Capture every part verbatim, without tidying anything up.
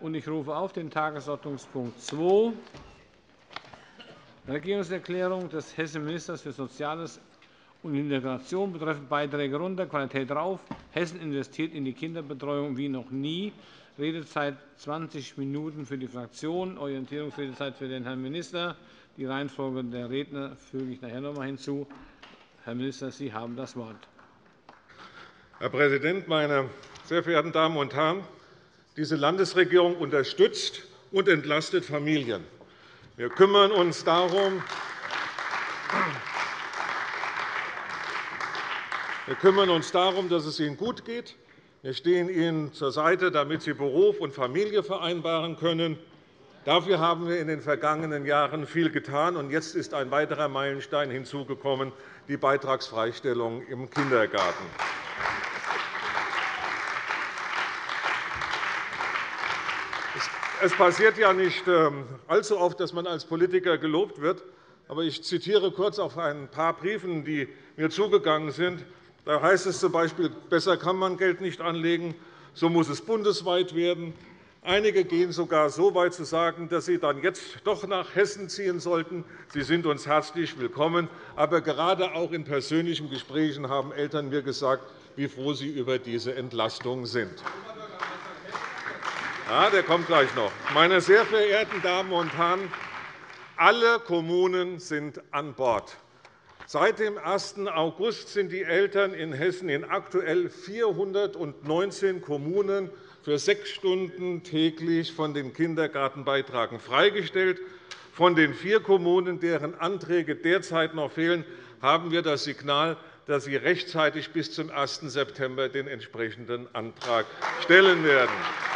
Ich rufe auf den Tagesordnungspunkt zwei, Regierungserklärung des hessischen Ministers für Soziales und Integration betreffend Beiträge runter, Qualität rauf. Hessen investiert in die Kinderbetreuung wie noch nie. Redezeit zwanzig Minuten für die Fraktionen, Orientierungsredezeit für den Herrn Minister. Die Reihenfolge der Redner füge ich nachher noch einmal hinzu. Herr Minister, Sie haben das Wort. Herr Präsident, meine sehr verehrten Damen und Herren! Diese Landesregierung unterstützt und entlastet Familien. Wir kümmern uns darum, wir kümmern uns darum, dass es Ihnen gut geht. Wir stehen Ihnen zur Seite, damit Sie Beruf und Familie vereinbaren können. Dafür haben wir in den vergangenen Jahren viel getan. Und jetzt ist ein weiterer Meilenstein hinzugekommen, die Beitragsfreistellung im Kindergarten. Es passiert ja nicht allzu oft, dass man als Politiker gelobt wird. Aber ich zitiere kurz auf ein paar Briefen, die mir zugegangen sind. Da heißt es z.B., besser kann man Geld nicht anlegen, so muss es bundesweit werden. Einige gehen sogar so weit zu sagen, dass Sie dann jetzt doch nach Hessen ziehen sollten. Sie sind uns herzlich willkommen. Aber gerade auch in persönlichen Gesprächen haben Eltern mir gesagt, wie froh sie über diese Entlastung sind. Ja, der kommt gleich noch. Meine sehr verehrten Damen und Herren, alle Kommunen sind an Bord. Seit dem ersten August sind die Eltern in Hessen in aktuell vierhundertneunzehn Kommunen für sechs Stunden täglich von den Kindergartenbeiträgen freigestellt. Von den vier Kommunen, deren Anträge derzeit noch fehlen, haben wir das Signal, dass sie rechtzeitig bis zum ersten September den entsprechenden Antrag stellen werden.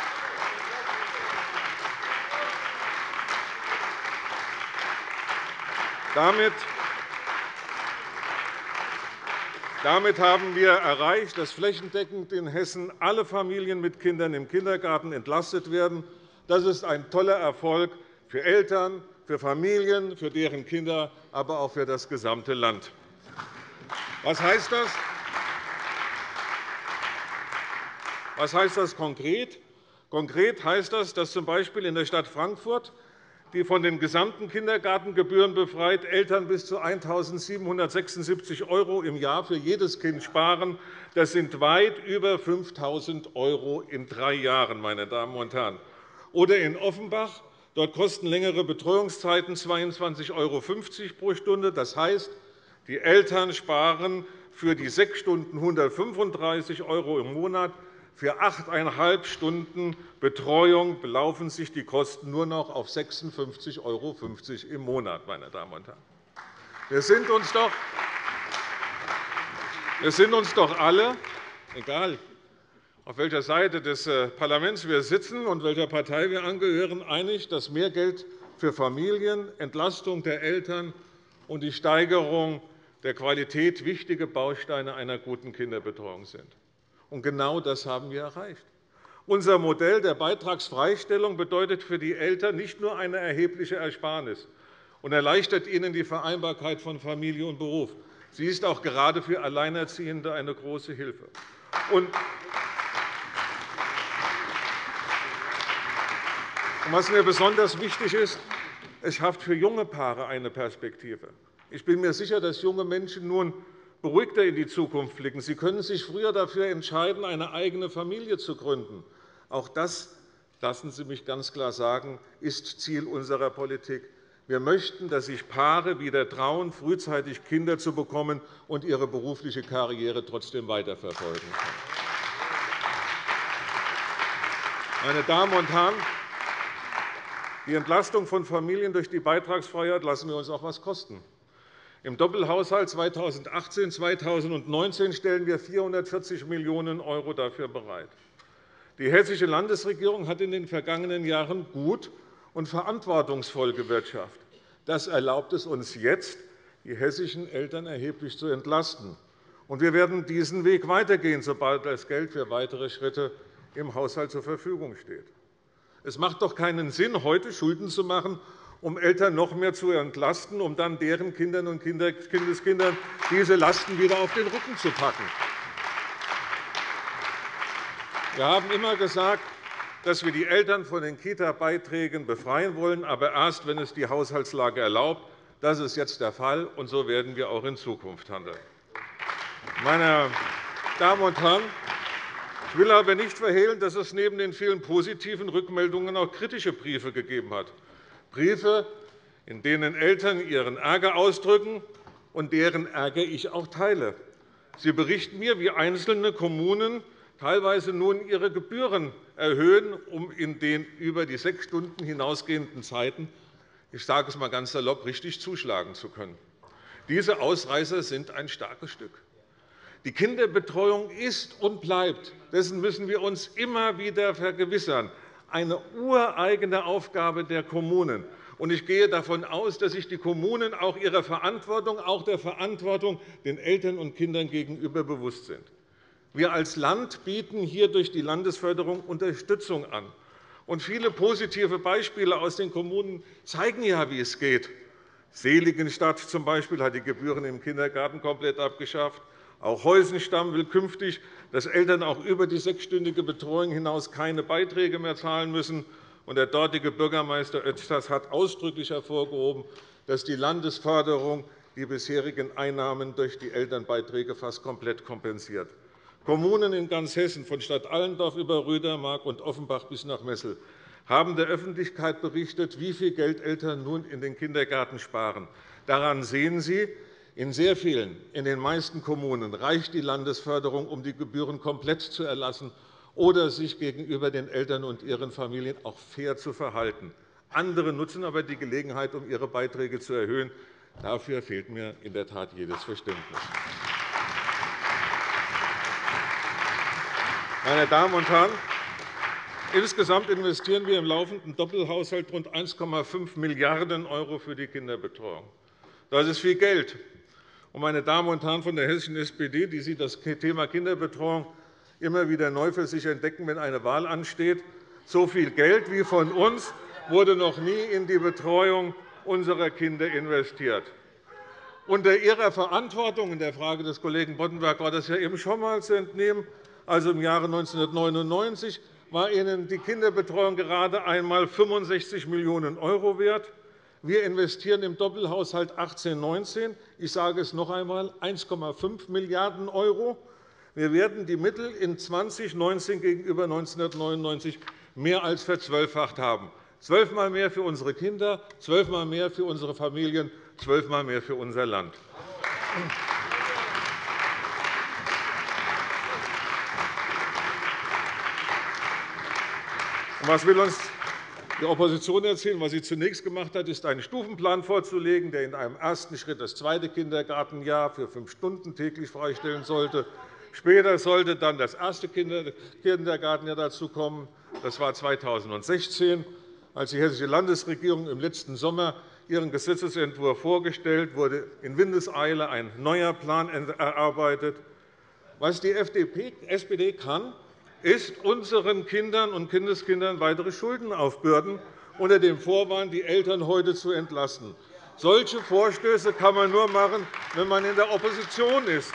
Damit haben wir erreicht, dass flächendeckend in Hessen alle Familien mit Kindern im Kindergarten entlastet werden. Das ist ein toller Erfolg für Eltern, für Familien, für deren Kinder, aber auch für das gesamte Land. Was heißt das? Was heißt das konkret? Konkret heißt das, dass z.B. in der Stadt Frankfurt, die von den gesamten Kindergartengebühren befreit, Eltern bis zu eintausendsiebenhundertsechsundsiebzig € im Jahr für jedes Kind sparen. Das sind weit über fünftausend € in drei Jahren. Meine Damen und Herren. Oder in Offenbach. Dort kosten längere Betreuungszeiten zweiundzwanzig € fünfzig pro Stunde. Das heißt, die Eltern sparen für die sechs Stunden hundertfünfunddreißig € im Monat. Für achteinhalb Stunden Betreuung belaufen sich die Kosten nur noch auf sechsundfünfzig € fünfzig im Monat. Meine Damen und Herren. Wir sind uns doch, wir sind uns doch alle, egal auf welcher Seite des Parlaments wir sitzen und welcher Partei wir angehören, einig, dass mehr Geld für Familien, Entlastung der Eltern und die Steigerung der Qualität wichtige Bausteine einer guten Kinderbetreuung sind. Und genau das haben wir erreicht. Unser Modell der Beitragsfreistellung bedeutet für die Eltern nicht nur eine erhebliche Ersparnis und erleichtert ihnen die Vereinbarkeit von Familie und Beruf. Sie ist auch gerade für Alleinerziehende eine große Hilfe. Und was mir besonders wichtig ist, es schafft für junge Paare eine Perspektive. Ich bin mir sicher, dass junge Menschen nun beruhigter in die Zukunft blicken. Sie können sich früher dafür entscheiden, eine eigene Familie zu gründen. Auch das, lassen Sie mich ganz klar sagen, ist Ziel unserer Politik. Wir möchten, dass sich Paare wieder trauen, frühzeitig Kinder zu bekommen und ihre berufliche Karriere trotzdem weiterverfolgen können. Meine Damen und Herren, die Entlastung von Familien durch die Beitragsfreiheit lassen wir uns auch etwas kosten. Im Doppelhaushalt zweitausendachtzehn bis zweitausendneunzehn stellen wir vierhundertvierzig Millionen € dafür bereit. Die Hessische Landesregierung hat in den vergangenen Jahren gut und verantwortungsvoll gewirtschaftet. Das erlaubt es uns jetzt, die hessischen Eltern erheblich zu entlasten. Wir werden diesen Weg weitergehen, sobald das Geld für weitere Schritte im Haushalt zur Verfügung steht. Es macht doch keinen Sinn, heute Schulden zu machen, um Eltern noch mehr zu entlasten, um dann deren Kindern und Kindeskindern diese Lasten wieder auf den Rücken zu packen. Wir haben immer gesagt, dass wir die Eltern von den Kita-Beiträgen befreien wollen, aber erst, wenn es die Haushaltslage erlaubt. Das ist jetzt der Fall, und so werden wir auch in Zukunft handeln. Meine Damen und Herren, ich will aber nicht verhehlen, dass es neben den vielen positiven Rückmeldungen auch kritische Briefe gegeben hat. Briefe, in denen Eltern ihren Ärger ausdrücken und deren Ärger ich auch teile. Sie berichten mir, wie einzelne Kommunen teilweise nun ihre Gebühren erhöhen, um in den über die sechs Stunden hinausgehenden Zeiten, ich sage es einmal ganz salopp, richtig zuschlagen zu können. Diese Ausreißer sind ein starkes Stück. Die Kinderbetreuung ist und bleibt, dessen müssen wir uns immer wieder vergewissern, eine ureigene Aufgabe der Kommunen. Ich gehe davon aus, dass sich die Kommunen auch ihrer Verantwortung, auch der Verantwortung den Eltern und Kindern gegenüber bewusst sind. Wir als Land bieten hier durch die Landesförderung Unterstützung an. Und viele positive Beispiele aus den Kommunen zeigen ja, wie es geht. Seligenstadt z. B. hat die Gebühren im Kindergarten komplett abgeschafft. Auch Heusenstamm will künftig, dass Eltern auch über die sechsstündige Betreuung hinaus keine Beiträge mehr zahlen müssen. Der dortige Bürgermeister Oetschers hat ausdrücklich hervorgehoben, dass die Landesförderung die bisherigen Einnahmen durch die Elternbeiträge fast komplett kompensiert. Kommunen in ganz Hessen, von Stadt Allendorf über Rüdermark und Offenbach bis nach Messel, haben der Öffentlichkeit berichtet, wie viel Geld Eltern nun in den Kindergarten sparen. Daran sehen Sie, in sehr vielen, in den meisten Kommunen reicht die Landesförderung, um die Gebühren komplett zu erlassen oder sich gegenüber den Eltern und ihren Familien auch fair zu verhalten. Andere nutzen aber die Gelegenheit, um ihre Beiträge zu erhöhen. Dafür fehlt mir in der Tat jedes Verständnis. Meine Damen und Herren, insgesamt investieren wir im laufenden Doppelhaushalt rund eins Komma fünf Milliarden € für die Kinderbetreuung. Das ist viel Geld. Meine Damen und Herren von der hessischen S P D, die Sie das Thema Kinderbetreuung immer wieder neu für sich entdecken, wenn eine Wahl ansteht, so viel Geld wie von uns wurde noch nie in die Betreuung unserer Kinder investiert. Unter Ihrer Verantwortung, in der Frage des Kollegen Boddenberg war das ja eben schon einmal zu entnehmen, also im Jahre neunzehnhundertneunundneunzig war Ihnen die Kinderbetreuung gerade einmal fünfundsechzig Millionen € wert. Wir investieren im Doppelhaushalt achtzehn neunzehn, ich sage es noch einmal, eins Komma fünf Milliarden €. Wir werden die Mittel in zweitausendneunzehn gegenüber neunzehnhundertneunundneunzig mehr als verzwölffacht haben. Zwölfmal mehr für unsere Kinder, zwölfmal mehr für unsere Familien, zwölfmal mehr für unser Land. Was will uns die Opposition erzählen? Was sie zunächst gemacht hat, ist, einen Stufenplan vorzulegen, der in einem ersten Schritt das zweite Kindergartenjahr für fünf Stunden täglich freistellen sollte. Später sollte dann das erste Kindergartenjahr dazukommen. Das war zweitausendsechzehn, als die Hessische Landesregierung im letzten Sommer ihren Gesetzentwurf vorgestellt wurde, in Windeseile ein neuer Plan erarbeitet. Was die S P D kann, ist, unseren Kindern und Kindeskindern weitere Schulden aufbürden, unter dem Vorwand, die Eltern heute zu entlasten. Solche Vorstöße kann man nur machen, wenn man in der Opposition ist.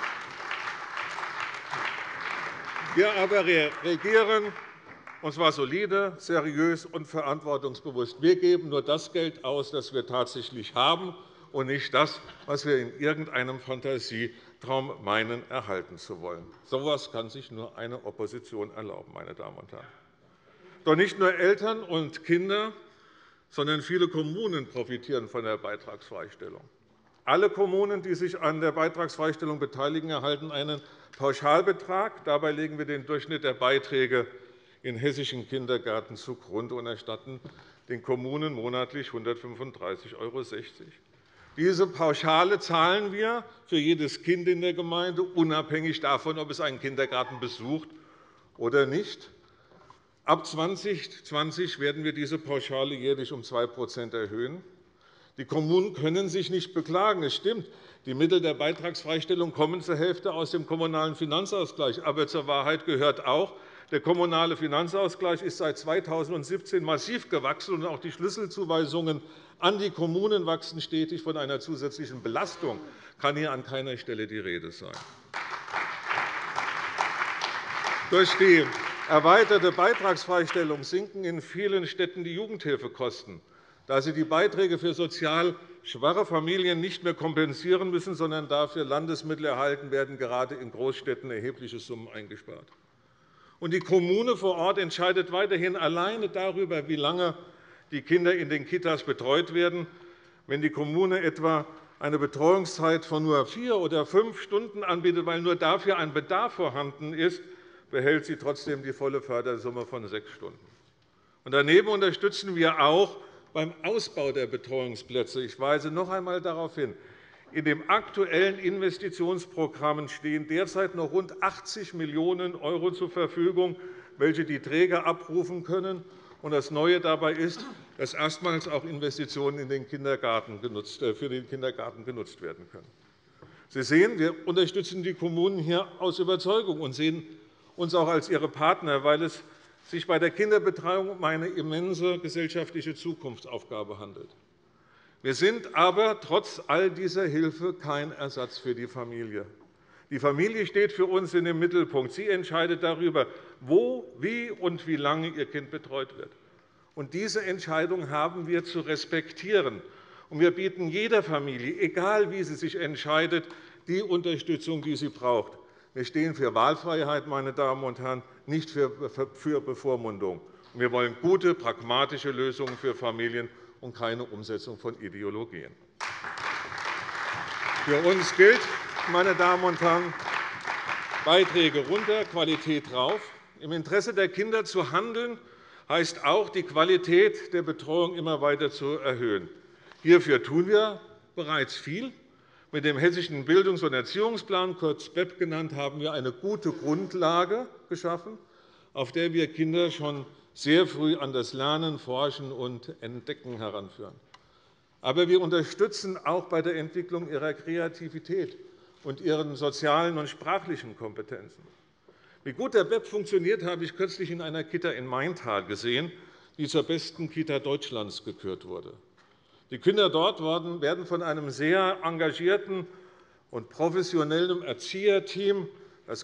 Wir aber regieren, und zwar solide, seriös und verantwortungsbewusst. Wir geben nur das Geld aus, das wir tatsächlich haben, und nicht das, was wir in irgendeinem Fantasietraum meinen, erhalten zu wollen. So etwas kann sich nur eine Opposition erlauben, meine Damen und Herren. Doch nicht nur Eltern und Kinder, sondern viele Kommunen profitieren von der Beitragsfreistellung. Alle Kommunen, die sich an der Beitragsfreistellung beteiligen, erhalten einen Pauschalbetrag. Dabei legen wir den Durchschnitt der Beiträge in hessischen Kindergärten zugrunde und erstatten den Kommunen monatlich hundertfünfunddreißig € sechzig. Diese Pauschale zahlen wir für jedes Kind in der Gemeinde, unabhängig davon, ob es einen Kindergarten besucht oder nicht. Ab zweitausendzwanzig werden wir diese Pauschale jährlich um zwei Prozent erhöhen. Die Kommunen können sich nicht beklagen. Es stimmt, die Mittel der Beitragsfreistellung kommen zur Hälfte aus dem Kommunalen Finanzausgleich. Aber zur Wahrheit gehört auch, der Kommunale Finanzausgleich ist seit zweitausendsiebzehn massiv gewachsen, und auch die Schlüsselzuweisungen an die Kommunen wachsen stetig. Von einer zusätzlichen Belastung kann hier an keiner Stelle die Rede sein. Durch die erweiterte Beitragsfreistellung sinken in vielen Städten die Jugendhilfekosten, da sie die Beiträge für sozial schwache Familien nicht mehr kompensieren müssen, sondern dafür Landesmittel erhalten werden, gerade in Großstädten erhebliche Summen eingespart. Und die Kommune vor Ort entscheidet weiterhin alleine darüber, wie lange die Kinder in den Kitas betreut werden. Wenn die Kommune etwa eine Betreuungszeit von nur vier oder fünf Stunden anbietet, weil nur dafür ein Bedarf vorhanden ist, behält sie trotzdem die volle Fördersumme von sechs Stunden. Und daneben unterstützen wir auch beim Ausbau der Betreuungsplätze. Ich weise noch einmal darauf hin, in den aktuellen Investitionsprogrammen stehen derzeit noch rund achtzig Millionen € zur Verfügung, welche die Träger abrufen können. Das Neue dabei ist, dass erstmals auch Investitionen in den Kindergarten genutzt, für den Kindergarten genutzt werden können. Sie sehen, wir unterstützen die Kommunen hier aus Überzeugung und sehen uns auch als ihre Partner, weil es sich bei der Kinderbetreuung um eine immense gesellschaftliche Zukunftsaufgabe handelt. Wir sind aber trotz all dieser Hilfe kein Ersatz für die Familie. Die Familie steht für uns in dem Mittelpunkt. Sie entscheidet darüber, wo, wie und wie lange ihr Kind betreut wird. Und diese Entscheidung haben wir zu respektieren. Und wir bieten jeder Familie, egal wie sie sich entscheidet, die Unterstützung, die sie braucht. Wir stehen für Wahlfreiheit, meine Damen und Herren, nicht für Bevormundung. Wir wollen gute, pragmatische Lösungen für Familien und keine Umsetzung von Ideologien. Für uns gilt, meine Damen und Herren, Beiträge runter, Qualität drauf. Im Interesse der Kinder zu handeln, heißt auch, die Qualität der Betreuung immer weiter zu erhöhen. Hierfür tun wir bereits viel. Mit dem Hessischen Bildungs- und Erziehungsplan, kurz B E P genannt, haben wir eine gute Grundlage geschaffen, auf der wir Kinder schon sehr früh an das Lernen, Forschen und Entdecken heranführen. Aber wir unterstützen auch bei der Entwicklung ihrer Kreativität und ihren sozialen und sprachlichen Kompetenzen. Wie gut der B E P funktioniert, habe ich kürzlich in einer Kita in Maintal gesehen, die zur besten Kita Deutschlands gekürt wurde. Die Kinder dort werden von einem sehr engagierten und professionellen Erzieherteam, das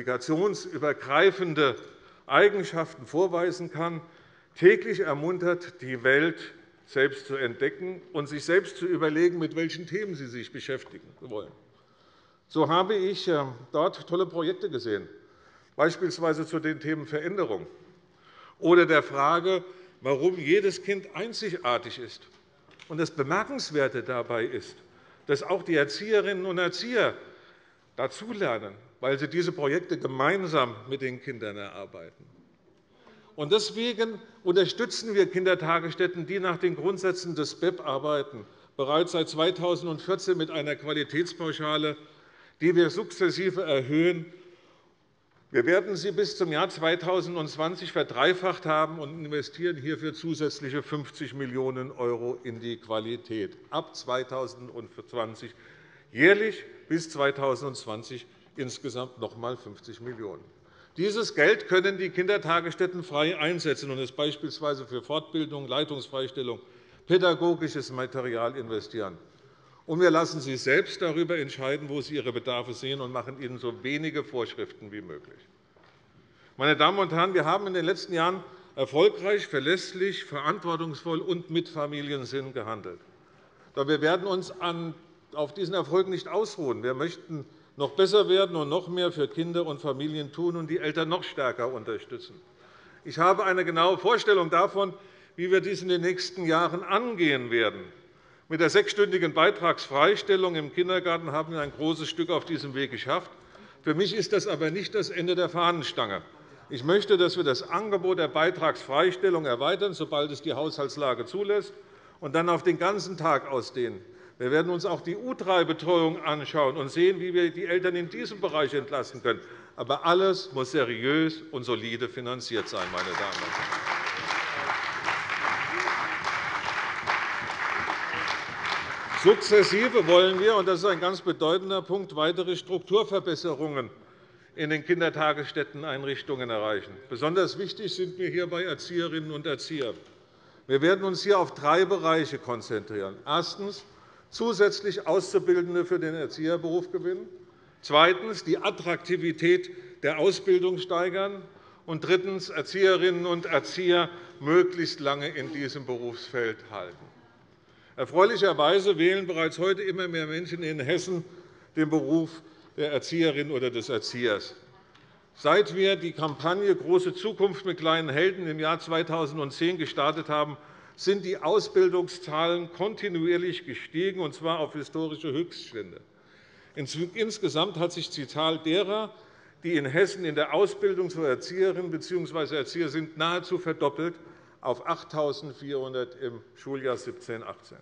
qualifikationsübergreifende Eigenschaften vorweisen kann, täglich ermuntert, die Welt selbst zu entdecken und sich selbst zu überlegen, mit welchen Themen sie sich beschäftigen wollen. So habe ich dort tolle Projekte gesehen, beispielsweise zu den Themen Veränderung oder der Frage, warum jedes Kind einzigartig ist. Und das Bemerkenswerte dabei ist, dass auch die Erzieherinnen und Erzieher dazulernen, weil sie diese Projekte gemeinsam mit den Kindern erarbeiten. Und deswegen unterstützen wir Kindertagesstätten, die nach den Grundsätzen des B E P arbeiten, bereits seit zweitausendvierzehn mit einer Qualitätspauschale, die wir sukzessive erhöhen. Wir werden sie bis zum Jahr zweitausendzwanzig verdreifacht haben und investieren hierfür zusätzliche fünfzig Millionen € in die Qualität ab zweitausendzwanzig, jährlich bis zweitausendzwanzig insgesamt noch einmal fünfzig Millionen €. Dieses Geld können die Kindertagesstätten frei einsetzen und es beispielsweise für Fortbildung, Leitungsfreistellung, pädagogisches Material investieren. Und wir lassen Sie selbst darüber entscheiden, wo Sie Ihre Bedarfe sehen, und machen Ihnen so wenige Vorschriften wie möglich. Meine Damen und Herren, wir haben in den letzten Jahren erfolgreich, verlässlich, verantwortungsvoll und mit Familiensinn gehandelt. Doch wir werden uns auf diesen Erfolgen nicht ausruhen. Wir möchten noch besser werden und noch mehr für Kinder und Familien tun und die Eltern noch stärker unterstützen. Ich habe eine genaue Vorstellung davon, wie wir dies in den nächsten Jahren angehen werden. Mit der sechsstündigen Beitragsfreistellung im Kindergarten haben wir ein großes Stück auf diesem Weg geschafft. Für mich ist das aber nicht das Ende der Fahnenstange. Ich möchte, dass wir das Angebot der Beitragsfreistellung erweitern, sobald es die Haushaltslage zulässt, und dann auf den ganzen Tag ausdehnen. Wir werden uns auch die U drei Betreuung anschauen und sehen, wie wir die Eltern in diesem Bereich entlasten können. Aber alles muss seriös und solide finanziert sein, meine Damen und Herren. Sukzessive wollen wir, und das ist ein ganz bedeutender Punkt, weitere Strukturverbesserungen in den Kindertagesstätteneinrichtungen erreichen. Besonders wichtig sind mir hierbei Erzieherinnen und Erzieher. Wir werden uns hier auf drei Bereiche konzentrieren. Erstens zusätzlich Auszubildende für den Erzieherberuf gewinnen. Zweitens die Attraktivität der Ausbildung steigern. und drittens Erzieherinnen und Erzieher möglichst lange in diesem Berufsfeld halten. Erfreulicherweise wählen bereits heute immer mehr Menschen in Hessen den Beruf der Erzieherin oder des Erziehers. Seit wir die Kampagne Große Zukunft mit kleinen Helden im Jahr zweitausendzehn gestartet haben, sind die Ausbildungszahlen kontinuierlich gestiegen, und zwar auf historische Höchststände. Insgesamt hat sich die Zahl derer, die in Hessen in der Ausbildung zur Erzieherin bzw. Erzieher sind, nahezu verdoppelt auf achttausendvierhundert im Schuljahr siebzehn achtzehn.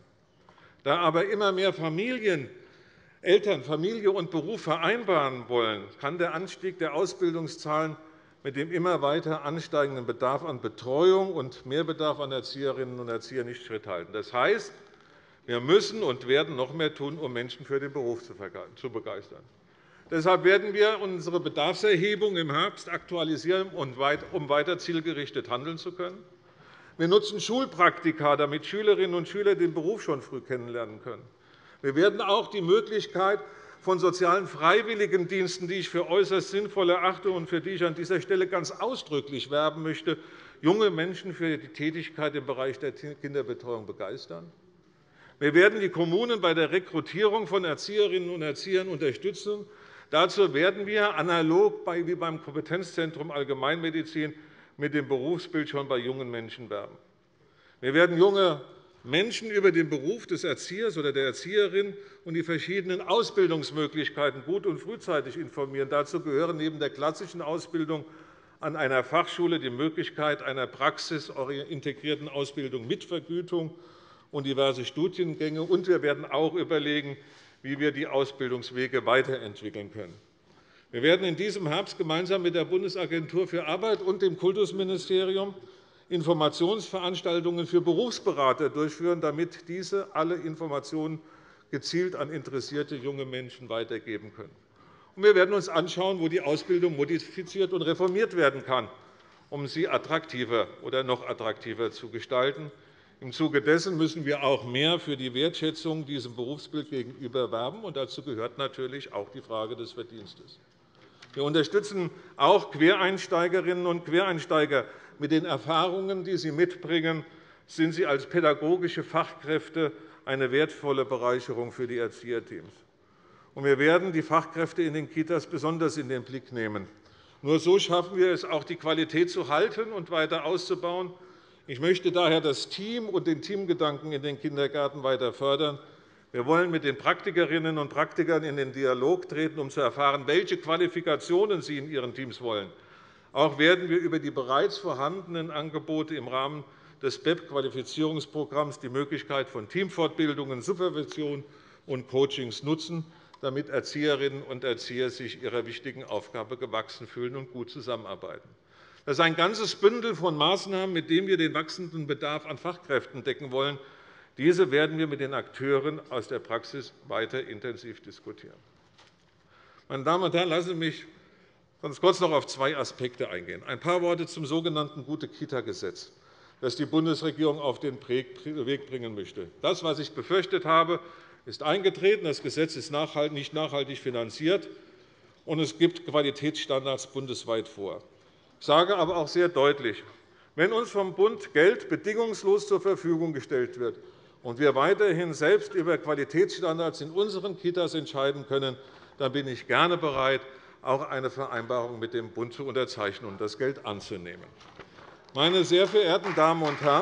Da aber immer mehr Familien, Eltern Familie und Beruf vereinbaren wollen, kann der Anstieg der Ausbildungszahlen mit dem immer weiter ansteigenden Bedarf an Betreuung und Mehrbedarf an Erzieherinnen und Erziehern nicht Schritt halten. Das heißt, wir müssen und werden noch mehr tun, um Menschen für den Beruf zu begeistern. Deshalb werden wir unsere Bedarfserhebung im Herbst aktualisieren, um weiter zielgerichtet handeln zu können. Wir nutzen Schulpraktika, damit Schülerinnen und Schüler den Beruf schon früh kennenlernen können. Wir werden auch die Möglichkeit von sozialen Freiwilligendiensten, die ich für äußerst sinnvoll erachte und für die ich an dieser Stelle ganz ausdrücklich werben möchte, junge Menschen für die Tätigkeit im Bereich der Kinderbetreuung begeistern. Wir werden die Kommunen bei der Rekrutierung von Erzieherinnen und Erziehern unterstützen. Dazu werden wir analog wie beim Kompetenzzentrum Allgemeinmedizin mit dem Berufsbild schon bei jungen Menschen werben. Wir werden junge Menschen über den Beruf des Erziehers oder der Erzieherin und die verschiedenen Ausbildungsmöglichkeiten gut und frühzeitig informieren. Dazu gehören neben der klassischen Ausbildung an einer Fachschule die Möglichkeit einer praxisintegrierten Ausbildung mit Vergütung und diverse Studiengänge. Und wir werden auch überlegen, wie wir die Ausbildungswege weiterentwickeln können. Wir werden in diesem Herbst gemeinsam mit der Bundesagentur für Arbeit und dem Kultusministerium Informationsveranstaltungen für Berufsberater durchführen, damit diese alle Informationen gezielt an interessierte junge Menschen weitergeben können. Wir werden uns anschauen, wo die Ausbildung modifiziert und reformiert werden kann, um sie attraktiver oder noch attraktiver zu gestalten. Im Zuge dessen müssen wir auch mehr für die Wertschätzung diesem Berufsbild gegenüber werben. Dazu gehört natürlich auch die Frage des Verdienstes. Wir unterstützen auch Quereinsteigerinnen und Quereinsteiger. Mit den Erfahrungen, die sie mitbringen, sind sie als pädagogische Fachkräfte eine wertvolle Bereicherung für die Erzieherteams. Wir werden die Fachkräfte in den Kitas besonders in den Blick nehmen. Nur so schaffen wir es, auch die Qualität zu halten und weiter auszubauen. Ich möchte daher das Team und den Teamgedanken in den Kindergärten weiter fördern. Wir wollen mit den Praktikerinnen und Praktikern in den Dialog treten, um zu erfahren, welche Qualifikationen sie in ihren Teams wollen. Auch werden wir über die bereits vorhandenen Angebote im Rahmen des B E P-Qualifizierungsprogramms die Möglichkeit von Teamfortbildungen, Supervision und Coachings nutzen, damit Erzieherinnen und Erzieher sich ihrer wichtigen Aufgabe gewachsen fühlen und gut zusammenarbeiten. Das ist ein ganzes Bündel von Maßnahmen, mit dem wir den wachsenden Bedarf an Fachkräften decken wollen. Diese werden wir mit den Akteuren aus der Praxis weiter intensiv diskutieren. Meine Damen und Herren, lassen Sie mich ganz kurz noch auf zwei Aspekte eingehen. Ein paar Worte zum sogenannten Gute-Kita-Gesetz, das die Bundesregierung auf den Weg bringen möchte. Das, was ich befürchtet habe, ist eingetreten. Das Gesetz ist nicht nachhaltig finanziert, und es gibt Qualitätsstandards bundesweit vor. Ich sage aber auch sehr deutlich, wenn uns vom Bund Geld bedingungslos zur Verfügung gestellt wird und wir weiterhin selbst über Qualitätsstandards in unseren Kitas entscheiden können, dann bin ich gerne bereit, auch eine Vereinbarung mit dem Bund zu unterzeichnen und das Geld anzunehmen. Meine sehr verehrten Damen und Herren,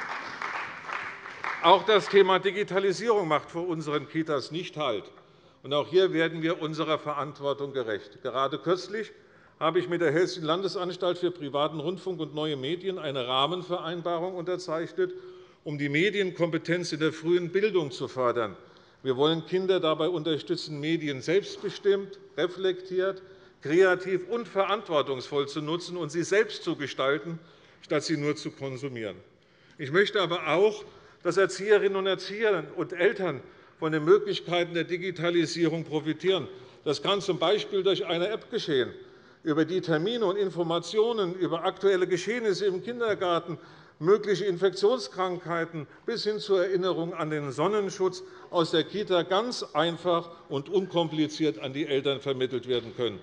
auch das Thema Digitalisierung macht vor unseren Kitas nicht Halt. Auch hier werden wir unserer Verantwortung gerecht. Gerade kürzlich habe ich mit der Hessischen Landesanstalt für privaten Rundfunk und neue Medien eine Rahmenvereinbarung unterzeichnet, um die Medienkompetenz in der frühen Bildung zu fördern. Wir wollen Kinder dabei unterstützen, Medien selbstbestimmt, reflektiert, kreativ und verantwortungsvoll zu nutzen und sie selbst zu gestalten, statt sie nur zu konsumieren. Ich möchte aber auch, dass Erzieherinnen und Erzieher und Eltern von den Möglichkeiten der Digitalisierung profitieren. Das kann z. B. durch eine App geschehen, über die Termine und Informationen über aktuelle Geschehnisse im Kindergarten, mögliche Infektionskrankheiten bis hin zur Erinnerung an den Sonnenschutz aus der Kita ganz einfach und unkompliziert an die Eltern vermittelt werden können.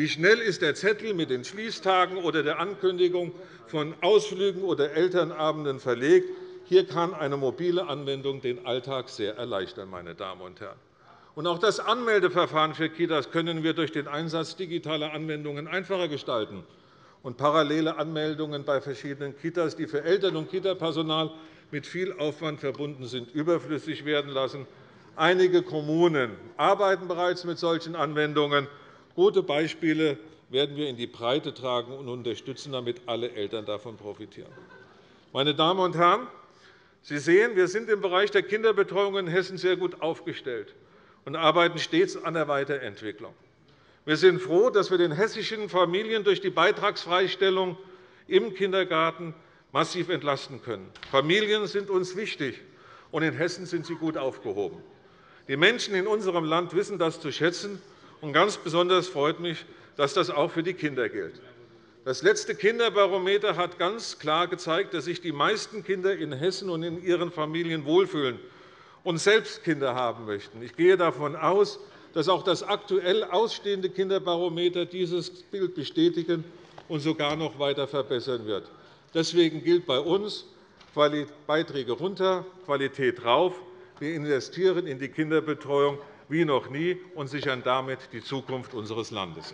Wie schnell ist der Zettel mit den Schließtagen oder der Ankündigung von Ausflügen oder Elternabenden verlegt? Hier kann eine mobile Anwendung den Alltag sehr erleichtern. Meine Damen und Herren. Und auch das Anmeldeverfahren für Kitas können wir durch den Einsatz digitaler Anwendungen einfacher gestalten und parallele Anmeldungen bei verschiedenen Kitas, die für Eltern und Kitapersonal mit viel Aufwand verbunden sind, überflüssig werden lassen. Einige Kommunen arbeiten bereits mit solchen Anwendungen. Gute Beispiele werden wir in die Breite tragen und unterstützen, damit alle Eltern davon profitieren. Meine Damen und Herren, Sie sehen, wir sind im Bereich der Kinderbetreuung in Hessen sehr gut aufgestellt und arbeiten stets an der Weiterentwicklung. Wir sind froh, dass wir den hessischen Familien durch die Beitragsfreistellung im Kindergarten massiv entlasten können. Familien sind uns wichtig, und in Hessen sind sie gut aufgehoben. Die Menschen in unserem Land wissen das zu schätzen, und ganz besonders freut mich, dass das auch für die Kinder gilt. Das letzte Kinderbarometer hat ganz klar gezeigt, dass sich die meisten Kinder in Hessen und in ihren Familien wohlfühlen und selbst Kinder haben möchten. Ich gehe davon aus, dass auch das aktuell ausstehende Kinderbarometer dieses Bild bestätigen und sogar noch weiter verbessern wird. Deswegen gilt bei uns Beiträge runter, Qualität rauf. Wir investieren in die Kinderbetreuung wie noch nie und sichern damit die Zukunft unseres Landes.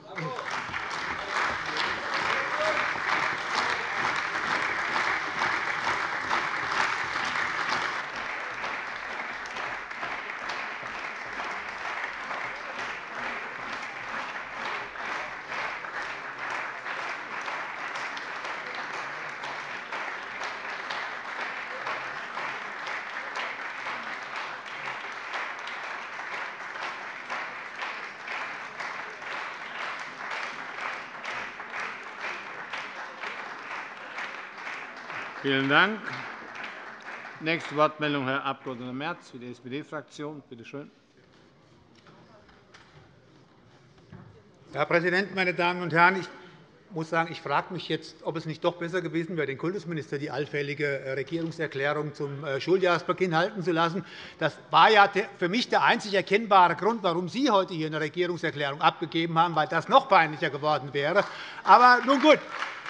Vielen Dank. Nächste Wortmeldung, Herr Abg. Merz für die S P D-Fraktion. Bitte schön. Herr Präsident, meine Damen und Herren! Ich muss sagen, ich frage mich jetzt, ob es nicht doch besser gewesen wäre, den Kultusminister die allfällige Regierungserklärung zum Schuljahresbeginn halten zu lassen. Das war ja für mich der einzig erkennbare Grund, warum Sie heute hier eine Regierungserklärung abgegeben haben, weil das noch peinlicher geworden wäre. Aber nun gut.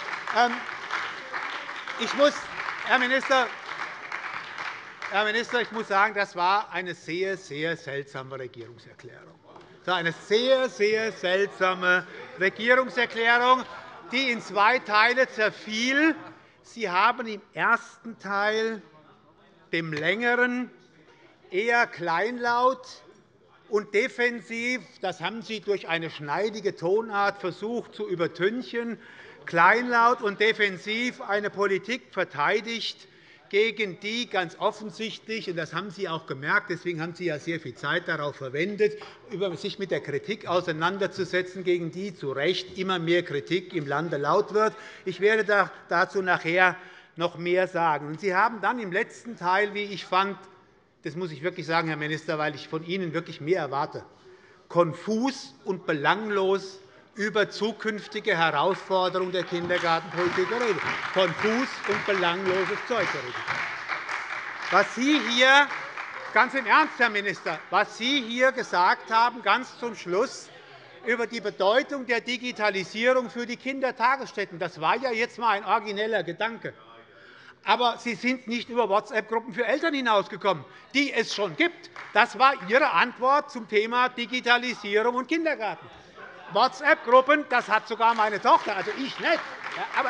Ich muss, Herr Minister, Herr Minister, ich muss sagen, das war eine sehr, sehr seltsame Regierungserklärung. Das war eine sehr, sehr seltsame Regierungserklärung, die in zwei Teile zerfiel. Sie haben im ersten Teil, dem längeren, eher kleinlaut und defensiv, das haben Sie durch eine schneidige Tonart versucht zu übertünchen, kleinlaut und defensiv eine Politik verteidigt, gegen die ganz offensichtlich, und das haben Sie auch gemerkt, deswegen haben Sie ja sehr viel Zeit darauf verwendet, sich mit der Kritik auseinanderzusetzen, gegen die zu Recht immer mehr Kritik im Lande laut wird. Ich werde dazu nachher noch mehr sagen. Sie haben dann im letzten Teil, wie ich fand, das muss ich wirklich sagen, Herr Minister, weil ich von Ihnen wirklich mehr erwarte, konfus und belanglos über zukünftige Herausforderungen der Kindergartenpolitik geredet. Konfus und belangloses Zeug geredet. Was Sie hier, ganz im Ernst, Herr Minister, was Sie hier gesagt haben, ganz zum Schluss, über die Bedeutung der Digitalisierung für die Kindertagesstätten, das war ja jetzt einmal ein origineller Gedanke. Aber Sie sind nicht über WhatsApp-Gruppen für Eltern hinausgekommen, die es schon gibt. Das war Ihre Antwort zum Thema Digitalisierung und Kindergarten. WhatsApp-Gruppen, das hat sogar meine Tochter, also ich nicht. Aber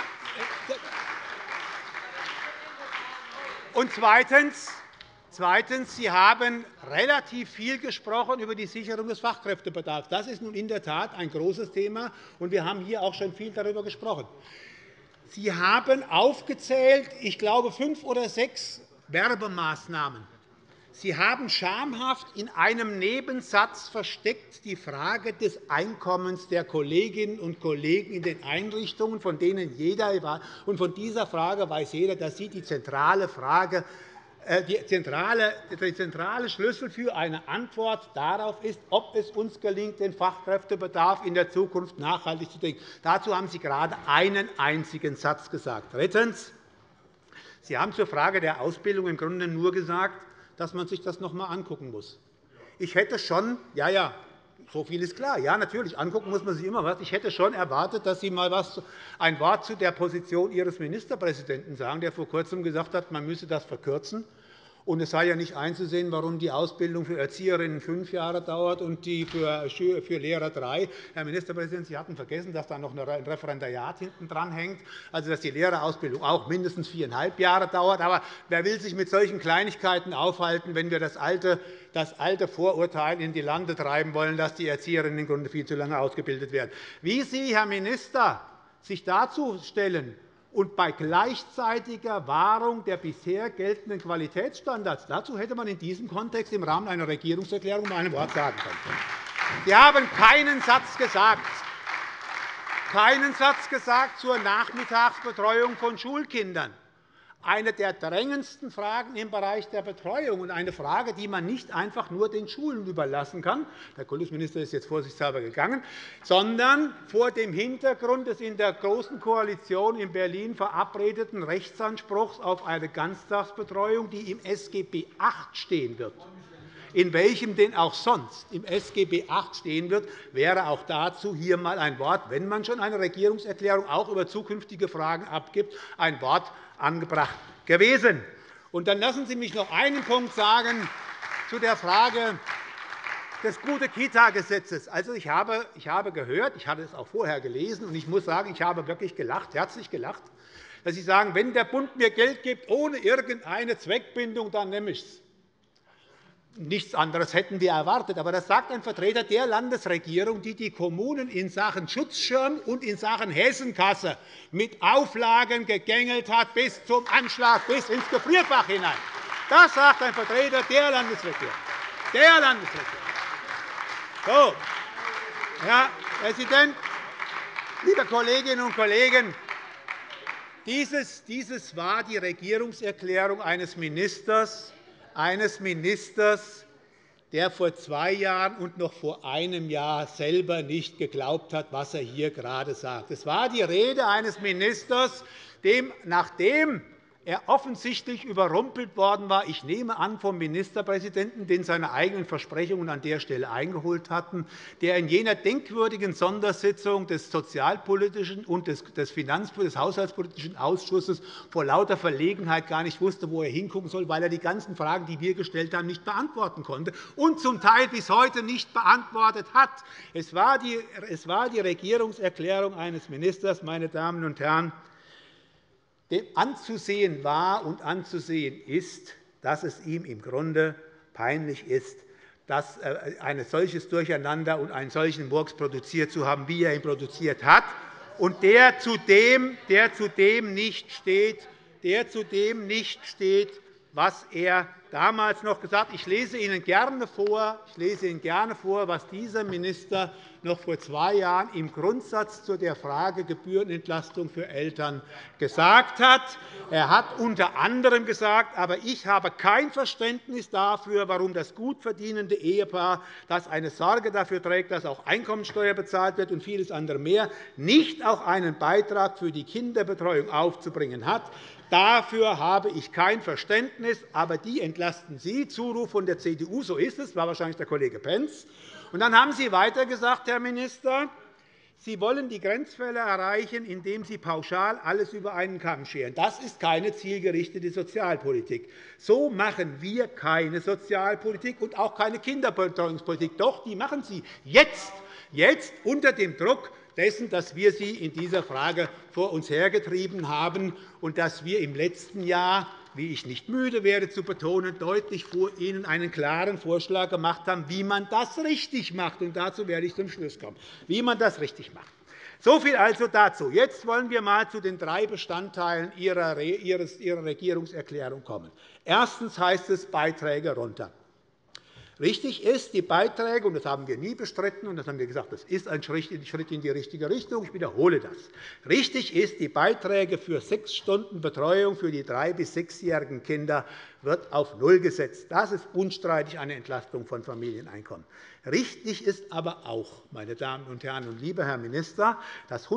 und zweitens, zweitens, Sie haben relativ viel gesprochen über die Sicherung des Fachkräftebedarfs. Das ist nun in der Tat ein großes Thema, und wir haben hier auch schon viel darüber gesprochen. Sie haben aufgezählt, ich glaube, fünf oder sechs Werbemaßnahmen. Sie haben schamhaft in einem Nebensatz versteckt die Frage des Einkommens der Kolleginnen und Kollegen in den Einrichtungen, von denen jeder und von dieser Frage weiß jeder, dass sie die zentrale Frage, die zentrale, der zentrale Schlüssel für eine Antwort darauf ist, ob es uns gelingt, den Fachkräftebedarf in der Zukunft nachhaltig zu decken. Dazu haben Sie gerade einen einzigen Satz gesagt. Drittens. Sie haben zur Frage der Ausbildung im Grunde nur gesagt, dass man sich das noch einmal angucken muss. Ich hätte schon, ja, ja, So viel ist klar. Ja, natürlich, angucken muss man sich immer was. Ich hätte schon erwartet, dass Sie mal was, ein Wort zu der Position Ihres Ministerpräsidenten sagen, der vor Kurzem gesagt hat, man müsse das verkürzen. Und es sei ja nicht einzusehen, warum die Ausbildung für Erzieherinnen fünf Jahre dauert und die für Lehrer drei. Herr Ministerpräsident, Sie hatten vergessen, dass da noch ein Referendariat hinten dran hängt, also dass die Lehrerausbildung auch mindestens viereinhalb Jahre dauert. Aber wer will sich mit solchen Kleinigkeiten aufhalten, wenn wir das alte, das alte Vorurteil in die Lande treiben wollen, dass die Erzieherinnen im Grunde viel zu lange ausgebildet werden? Wie Sie, Herr Minister, sich dazu stellen, und bei gleichzeitiger Wahrung der bisher geltenden Qualitätsstandards. Dazu hätte man in diesem Kontext im Rahmen einer Regierungserklärung mal ein Wort sagen können. Sie haben keinen Satz gesagt, keinen Satz gesagt zur Nachmittagsbetreuung von Schulkindern. Eine der drängendsten Fragen im Bereich der Betreuung und eine Frage, die man nicht einfach nur den Schulen überlassen kann. Der Kultusminister ist jetzt vorsichtshalber gegangen, sondern vor dem Hintergrund des in der Großen Koalition in Berlin verabredeten Rechtsanspruchs auf eine Ganztagsbetreuung, die im S G B acht stehen wird. In welchem denn auch sonst im S G B acht stehen wird, wäre auch dazu hier einmal ein Wort, wenn man schon eine Regierungserklärung auch über zukünftige Fragen abgibt, ein Wort angebracht gewesen. Und dann lassen Sie mich noch einen Punkt sagen zu der Frage des Gute-Kita-Gesetzes. Also, ich habe, ich habe gehört, ich hatte es auch vorher gelesen, und ich muss sagen, ich habe wirklich gelacht, herzlich gelacht, dass Sie sagen, wenn der Bund mir Geld gibt ohne irgendeine Zweckbindung, dann nehme ich es. Nichts anderes hätten wir erwartet. Aber das sagt ein Vertreter der Landesregierung, die die Kommunen in Sachen Schutzschirm und in Sachen Hessenkasse mit Auflagen gegängelt hat bis zum Anschlag, bis ins Gefrierfach hinein. Das sagt ein Vertreter der Landesregierung. Der Landesregierung. So, Herr Präsident, liebe Kolleginnen und Kollegen! Dieses, dieses war die Regierungserklärung eines Ministers, eines Ministers, der vor zwei Jahren und noch vor einem Jahr selber nicht geglaubt hat, was er hier gerade sagt. Es war die Rede eines Ministers, dem, nachdem er offensichtlich überrumpelt worden war, ich nehme an, vom Ministerpräsidenten, den seine eigenen Versprechungen an der Stelle eingeholt hatten, der in jener denkwürdigen Sondersitzung des Sozialpolitischen und des, Finanz-, des Haushaltspolitischen Ausschusses vor lauter Verlegenheit gar nicht wusste, wo er hingucken soll, weil er die ganzen Fragen, die wir gestellt haben, nicht beantworten konnte und zum Teil bis heute nicht beantwortet hat. Es war die, es war die Regierungserklärung eines Ministers, meine Damen und Herren, dem anzusehen war und anzusehen ist, dass es ihm im Grunde peinlich ist, dass ein solches Durcheinander und einen solchen Murks produziert zu haben, wie er ihn produziert hat, und der zudem, der zudem nicht steht, der zudem nicht steht, was er damals noch gesagt hat. Ich lese Ihnen gerne vor, ich lese Ihnen gerne vor, was dieser Minister noch vor zwei Jahren im Grundsatz zu der Frage Gebührenentlastung für Eltern gesagt hat. Er hat unter anderem gesagt, aber ich habe kein Verständnis dafür, warum das gut verdienende Ehepaar, das eine Sorge dafür trägt, dass auch Einkommensteuer bezahlt wird und vieles andere mehr, nicht auch einen Beitrag für die Kinderbetreuung aufzubringen hat. Dafür habe ich kein Verständnis, aber die entlasten Sie. Zuruf von der C D U, so ist es, das war wahrscheinlich der Kollege Pentz. Und dann haben Sie weiter gesagt, Herr Minister, Sie wollen die Grenzfälle erreichen, indem Sie pauschal alles über einen Kamm scheren. Das ist keine zielgerichtete Sozialpolitik. So machen wir keine Sozialpolitik und auch keine Kinderbetreuungspolitik. Doch, die machen Sie jetzt, jetzt unter dem Druck dessen, dass wir Sie in dieser Frage vor uns hergetrieben haben und dass wir im letzten Jahr, wie ich nicht müde werde zu betonen, deutlich vor Ihnen einen klaren Vorschlag gemacht haben, wie man das richtig macht. Und dazu werde ich zum Schluss kommen, wie man das richtig macht. So viel also dazu. Jetzt wollen wir einmal zu den drei Bestandteilen Ihrer Regierungserklärung kommen. Erstens heißt es Beiträge runter. Richtig ist, die Beiträge, und das haben wir nie bestritten, und das haben wir gesagt, das ist ein Schritt in die richtige Richtung. Ich wiederhole das. Richtig ist, die Beiträge für sechs Stunden Betreuung für die drei- bis sechsjährigen Kinder wird auf Null gesetzt. Das ist unstreitig eine Entlastung von Familieneinkommen. Richtig ist aber auch, meine Damen und Herren und lieber Herr Minister, dass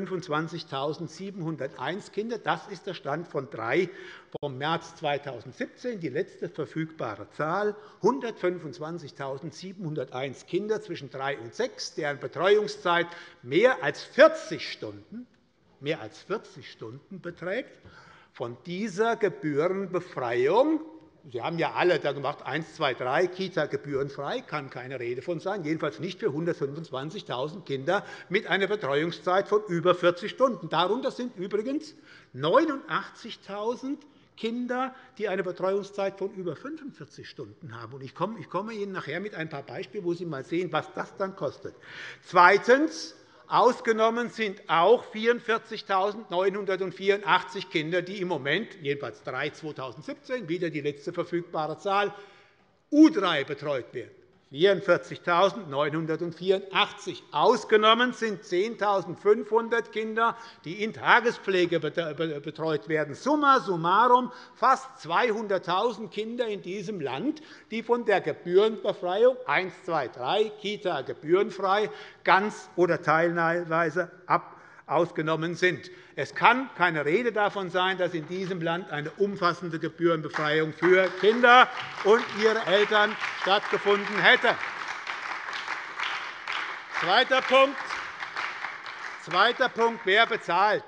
hundertfünfundzwanzigtausendsiebenhunderteins Kinder, das ist der Stand von drei vom März zweitausendsiebzehn, die letzte verfügbare Zahl, hundertfünfundzwanzigtausendsiebzehnhunderteins hundertfünfundzwanzigtausendsiebenhunderteins Kinder zwischen drei und sechs, deren Betreuungszeit mehr als vierzig Stunden, mehr als vierzig Stunden beträgt. Von dieser Gebührenbefreiung, Sie haben ja alle da gemacht, eins, zwei, drei, Kita gebührenfrei, kann keine Rede von sein, jedenfalls nicht für hundertfünfundzwanzigtausend Kinder mit einer Betreuungszeit von über vierzig Stunden. Darunter sind übrigens neunundachtzigtausend Kinder, die eine Betreuungszeit von über fünfundvierzig Stunden haben. Ich komme, ich komme Ihnen nachher mit ein paar Beispielen, wo Sie einmal sehen, was das dann kostet. Zweitens. Ausgenommen sind auch vierundvierzigtausendneunhundertvierundachtzig Kinder, die im Moment, jedenfalls drei zweitausendsiebzehn, wieder die letzte verfügbare Zahl, U drei betreut werden. vierundvierzigtausendneunhundertvierundachtzig. Ausgenommen sind zehntausendfünfhundert Kinder, die in Tagespflege betreut werden. Summa summarum fast zweihunderttausend Kinder in diesem Land, die von der Gebührenbefreiung eins, zwei, drei, Kita gebührenfrei, ganz oder teilweise ab ausgenommen sind. Es kann keine Rede davon sein, dass in diesem Land eine umfassende Gebührenbefreiung für Kinder und ihre Eltern stattgefunden hätte. Zweiter Punkt. Zweiter Punkt. Wer bezahlt?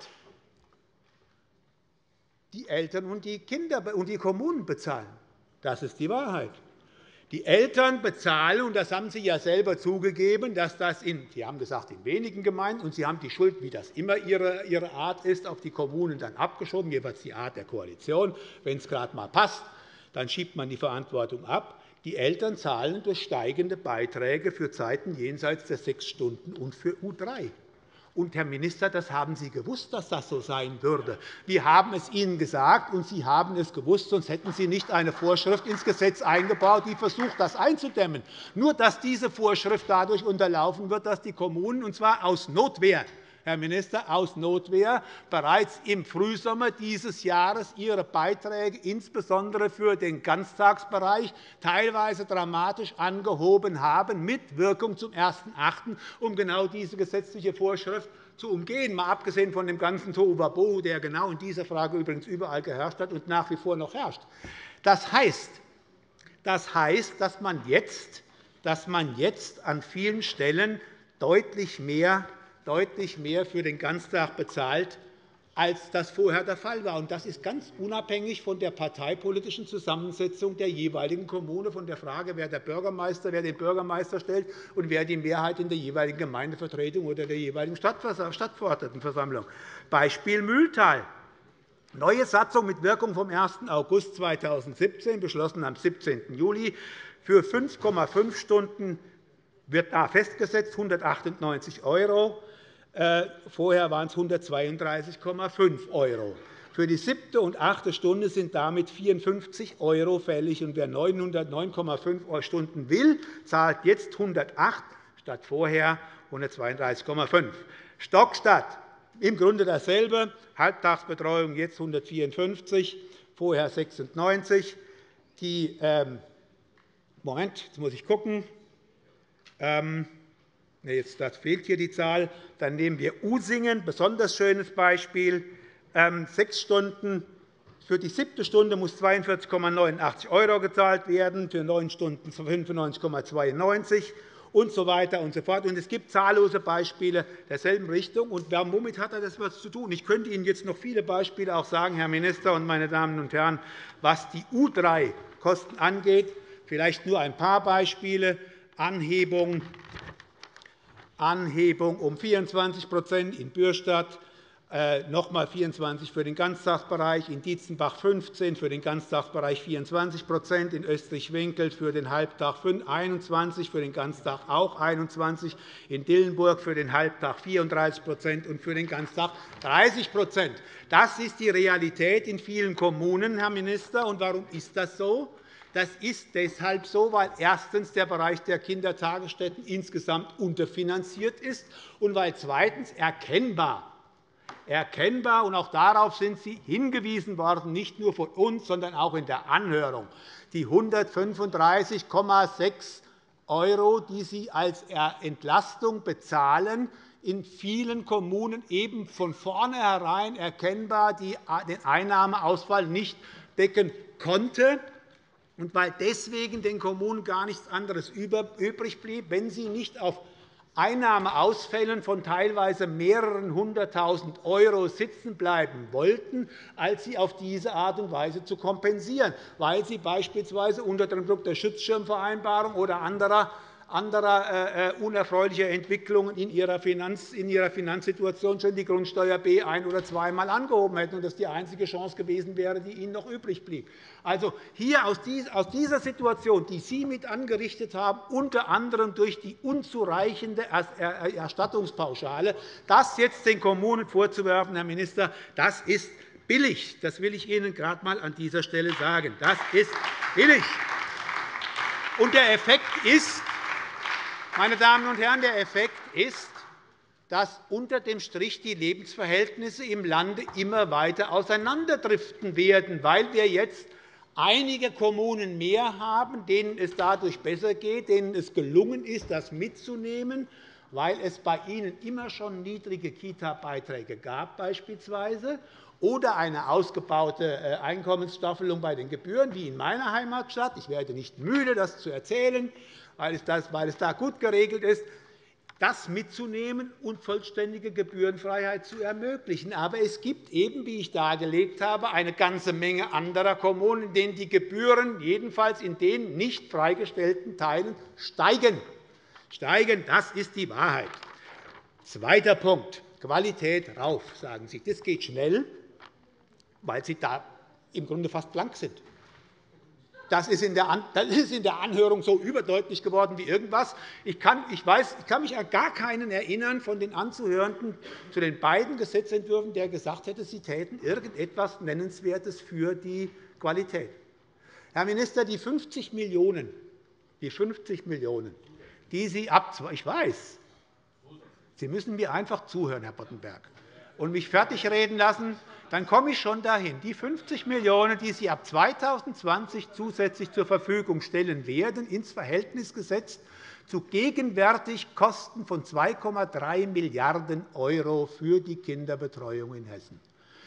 Die Eltern und die Kinder und die Kommunen bezahlen. Das ist die Wahrheit. Die Eltern bezahlen, und das haben Sie ja selber zugegeben, dass das in, Sie haben gesagt, in wenigen Gemeinden, und Sie haben die Schuld, wie das immer Ihre, Ihre Art ist, auf die Kommunen dann abgeschoben, jeweils die Art der Koalition. Wenn es gerade einmal passt, dann schiebt man die Verantwortung ab. Die Eltern zahlen durch steigende Beiträge für Zeiten jenseits der sechs Stunden und für U drei. Und, Herr Minister, das haben Sie gewusst, dass das so sein würde. Wir haben es Ihnen gesagt, und Sie haben es gewusst, sonst hätten Sie nicht eine Vorschrift ins Gesetz eingebaut, die versucht, das einzudämmen. Nur, dass diese Vorschrift dadurch unterlaufen wird, dass die Kommunen, und zwar aus Notwehr, Herr Minister, aus Notwehr bereits im Frühsommer dieses Jahres ihre Beiträge insbesondere für den Ganztagsbereich teilweise dramatisch angehoben haben, mit Wirkung zum ersten achten, um genau diese gesetzliche Vorschrift zu umgehen, mal abgesehen von dem ganzen Tohuwabohu, der genau in dieser Frage übrigens überall geherrscht hat und nach wie vor noch herrscht. Das heißt, das heißt dass, man jetzt, dass man jetzt an vielen Stellen deutlich mehr deutlich mehr für den Ganztag bezahlt, als das vorher der Fall war. Das ist ganz unabhängig von der parteipolitischen Zusammensetzung der jeweiligen Kommune, von der Frage, wer der Bürgermeister, wer den Bürgermeister stellt und wer die Mehrheit in der jeweiligen Gemeindevertretung oder der jeweiligen Stadtverordnetenversammlung. Beispiel Mühltal. Neue Satzung mit Wirkung vom ersten August zweitausendsiebzehn, beschlossen am siebzehnten Juli, für fünf Komma fünf Stunden wird da festgesetzt, hundertachtundneunzig €. Vorher waren es hundertzweiunddreißig Komma fünf €. Für die siebte und achte Stunde sind damit vierundfünfzig € fällig. Wer neunhundertneun Komma fünf Stunden will, zahlt jetzt hundertacht statt vorher hundertzweiunddreißig Komma fünf. Stockstadt, im Grunde dasselbe. Halbtagsbetreuung jetzt hundertvierundfünfzig, vorher sechsundneunzig. Die, ähm, Moment, jetzt muss ich gucken. Ähm, Jetzt das fehlt hier die Zahl. Dann nehmen wir Usingen, besonders schönes Beispiel. Ähm, sechs Stunden. Für die siebte Stunde muss zweiundvierzig Komma neunundachtzig € gezahlt werden, für neun Stunden fünfundneunzig Komma zweiundneunzig und so weiter und so fort. Und es gibt zahllose Beispiele derselben Richtung. Und womit hat das etwas zu tun? Ich könnte Ihnen jetzt noch viele Beispiele auch sagen, Herr Minister und meine Damen und Herren, was die U drei Kosten angeht. Vielleicht nur ein paar Beispiele. Anhebung Anhebung um vierundzwanzig in Bürstadt, äh, noch einmal vierundzwanzig für den Ganztagsbereich, in Dietzenbach fünfzehn, für den Ganztagsbereich vierundzwanzig in Österreich-Winkel für den Halbtag einundzwanzig, für den Ganztag auch einundzwanzig, in Dillenburg für den Halbtag vierunddreißig und für den Ganztag dreißig Das ist die Realität in vielen Kommunen, Herr Minister. Und warum ist das so? Das ist deshalb so, weil erstens der Bereich der Kindertagesstätten insgesamt unterfinanziert ist und weil zweitens erkennbar, erkennbar und auch darauf sind Sie hingewiesen worden, nicht nur von uns, sondern auch in der Anhörung, die hundertfünfunddreißig Komma sechs €, die Sie als Entlastung bezahlen, in vielen Kommunen eben von vornherein erkennbar den Einnahmeausfall nicht decken konnte. und weil deswegen den Kommunen gar nichts anderes übrig blieb, wenn sie nicht auf Einnahmeausfällen von teilweise mehreren hunderttausend € sitzen bleiben wollten, als sie auf diese Art und Weise zu kompensieren, weil sie beispielsweise unter dem Druck der Schutzschirmvereinbarung oder anderer anderer äh, unerfreulicher Entwicklungen in ihrer, Finanz, in ihrer Finanzsituation schon die Grundsteuer B ein- oder zweimal angehoben hätten und das die einzige Chance gewesen wäre, die ihnen noch übrig blieb. Also hier aus dieser Situation, die Sie mit angerichtet haben, unter anderem durch die unzureichende Erstattungspauschale, das jetzt den Kommunen vorzuwerfen, Herr Minister, das ist billig. Das will ich Ihnen gerade einmal an dieser Stelle sagen. Das ist billig. Und der Effekt ist, meine Damen und Herren, der Effekt ist, dass unter dem Strich die Lebensverhältnisse im Lande immer weiter auseinanderdriften werden, weil wir jetzt einige Kommunen mehr haben, denen es dadurch besser geht, denen es gelungen ist, das mitzunehmen, weil es bei ihnen immer schon niedrige Kita-Beiträge gab beispielsweise, oder eine ausgebaute Einkommensstaffelung bei den Gebühren, wie in meiner Heimatstadt. Ich werde nicht müde, das zu erzählen, weil es da gut geregelt ist, das mitzunehmen und vollständige Gebührenfreiheit zu ermöglichen. Aber es gibt eben, wie ich dargelegt habe, eine ganze Menge anderer Kommunen, in denen die Gebühren, jedenfalls in den nicht freigestellten Teilen, steigen. steigen. Das ist die Wahrheit. Zweiter Punkt. Qualität rauf, sagen Sie. Das geht schnell, weil Sie da im Grunde fast blank sind. Das ist in der Anhörung so überdeutlich geworden wie irgendwas. Ich kann, ich weiß, ich kann mich an gar keinen erinnern von den Anzuhörenden zu den beiden Gesetzentwürfen, der gesagt hätte, sie täten irgendetwas Nennenswertes für die Qualität. Herr Minister, die fünfzig Millionen €, die fünfzig Millionen €, die Sie ab, ich weiß, Sie müssen mir einfach zuhören, Herr Boddenberg, und mich fertigreden lassen, dann komme ich schon dahin. Die fünfzig Millionen €, die Sie ab zweitausendzwanzig zusätzlich zur Verfügung stellen werden, ins Verhältnis gesetzt zu gegenwärtig Kosten von zwei Komma drei Milliarden € für die Kinderbetreuung in Hessen.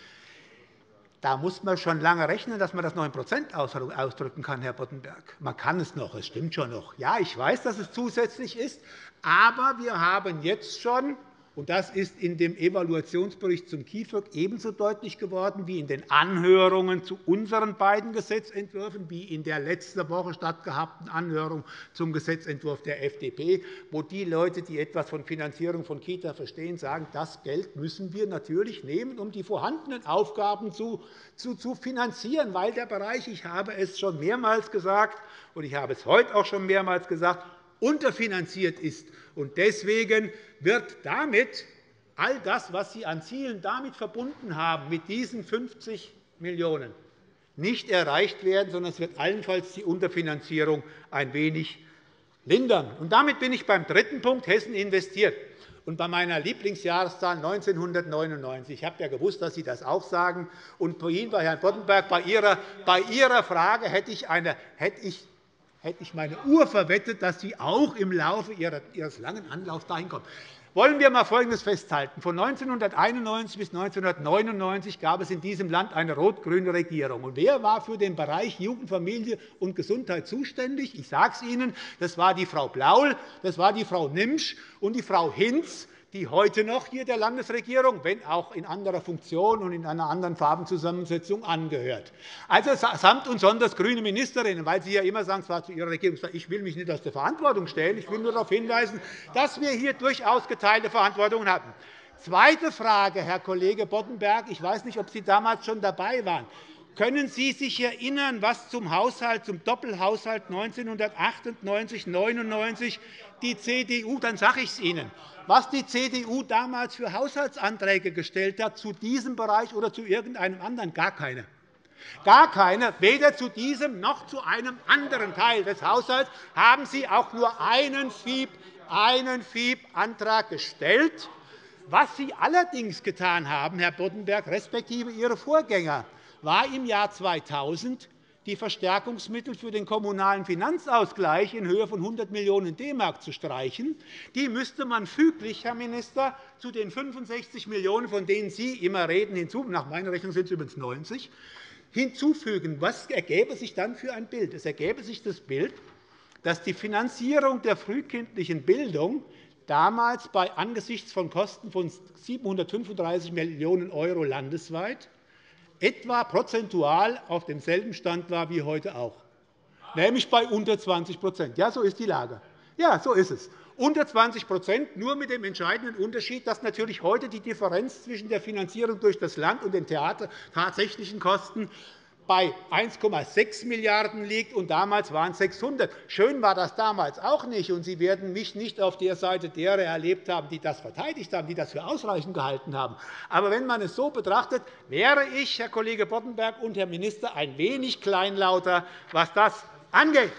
Da muss man schon lange rechnen, dass man das noch in Prozent ausdrücken kann, Herr Boddenberg. Man kann es noch, es stimmt schon noch. Ja, ich weiß, dass es zusätzlich ist, aber wir haben jetzt schon, und das ist in dem Evaluationsbericht zum KIföG ebenso deutlich geworden wie in den Anhörungen zu unseren beiden Gesetzentwürfen, wie in der letzte Woche stattgehabten Anhörung zum Gesetzentwurf der F D P, wo die Leute, die etwas von Finanzierung von Kita verstehen, sagen, das Geld müssen wir natürlich nehmen, um die vorhandenen Aufgaben zu, zu, zu finanzieren, weil der Bereich, ich habe es schon mehrmals gesagt, und ich habe es heute auch schon mehrmals gesagt, unterfinanziert ist. Und deswegen wird damit all das, was Sie an Zielen damit verbunden haben, mit diesen fünfzig Millionen €, nicht erreicht werden, sondern es wird allenfalls die Unterfinanzierung ein wenig lindern. Und damit bin ich beim dritten Punkt, Hessen investiert. Und bei meiner Lieblingsjahreszahl neunzehnhundertneunundneunzig. Ich habe ja gewusst, dass Sie das auch sagen. Und bei Ihnen, bei Herrn Boddenberg, bei Ihrer, bei Ihrer Frage hätte ich, eine, hätte ich hätte ich meine Uhr verwettet, dass Sie auch im Laufe Ihres langen Anlaufs dahin kommen. Wollen wir einmal Folgendes festhalten. Von neunzehnhunderteinundneunzig bis neunzehnhundertneunundneunzig gab es in diesem Land eine rot-grüne Regierung. Und wer war für den Bereich Jugend, Familie und Gesundheit zuständig? Ich sage es Ihnen, das war die Frau Blaul, das war die Frau Nimsch und die Frau Hinz, die heute noch hier der Landesregierung, wenn auch in anderer Funktion und in einer anderen Farbenzusammensetzung, angehört. Also samt und sonders grüne Ministerinnen, weil Sie ja immer sagen, es war zu Ihrer Regierung. Ich will mich nicht aus der Verantwortung stellen. Ich will nur darauf hinweisen, dass wir hier durchaus geteilte Verantwortung hatten. Zweite Frage, Herr Kollege Boddenberg. Ich weiß nicht, ob Sie damals schon dabei waren. Können Sie sich erinnern, was zum Haushalt, zum Doppelhaushalt neunzehnhundertachtundneunzig neunundneunzig die C D U, dann sage ich es Ihnen, was die C D U damals für Haushaltsanträge gestellt hat zu diesem Bereich oder zu irgendeinem anderen? Gar keine. Gar keine. Weder zu diesem noch zu einem anderen Teil des Haushalts haben Sie auch nur einen F I B-Antrag gestellt. Was Sie allerdings getan haben, Herr Boddenberg, respektive Ihre Vorgänger, war im Jahr zweitausend die Verstärkungsmittel für den Kommunalen Finanzausgleich in Höhe von hundert Millionen D-Mark zu streichen. Die müsste man füglich, Herr Minister, zu den fünfundsechzig Millionen €, von denen Sie immer reden, hinzu, nach meiner Rechnung sind es übrigens neunzig, hinzufügen. Was ergäbe sich dann für ein Bild? Es ergäbe sich das Bild, dass die Finanzierung der frühkindlichen Bildung damals bei angesichts von Kosten von siebenhundertfünfunddreißig Millionen € landesweit etwa prozentual auf demselben Stand war wie heute auch, nämlich bei unter zwanzig Ja, so ist die Lage. Ja, so ist es. Unter zwanzig nur mit dem entscheidenden Unterschied, dass natürlich heute die Differenz zwischen der Finanzierung durch das Land und den tatsächlichen Kosten bei eins Komma sechs Milliarden € liegt, und damals waren es sechshundert. Schön war das damals auch nicht, und Sie werden mich nicht auf der Seite derer erlebt haben, die das verteidigt haben, die das für ausreichend gehalten haben. Aber wenn man es so betrachtet, wäre ich, Herr Kollege Boddenberg und Herr Minister, ein wenig kleinlauter, was das angeht.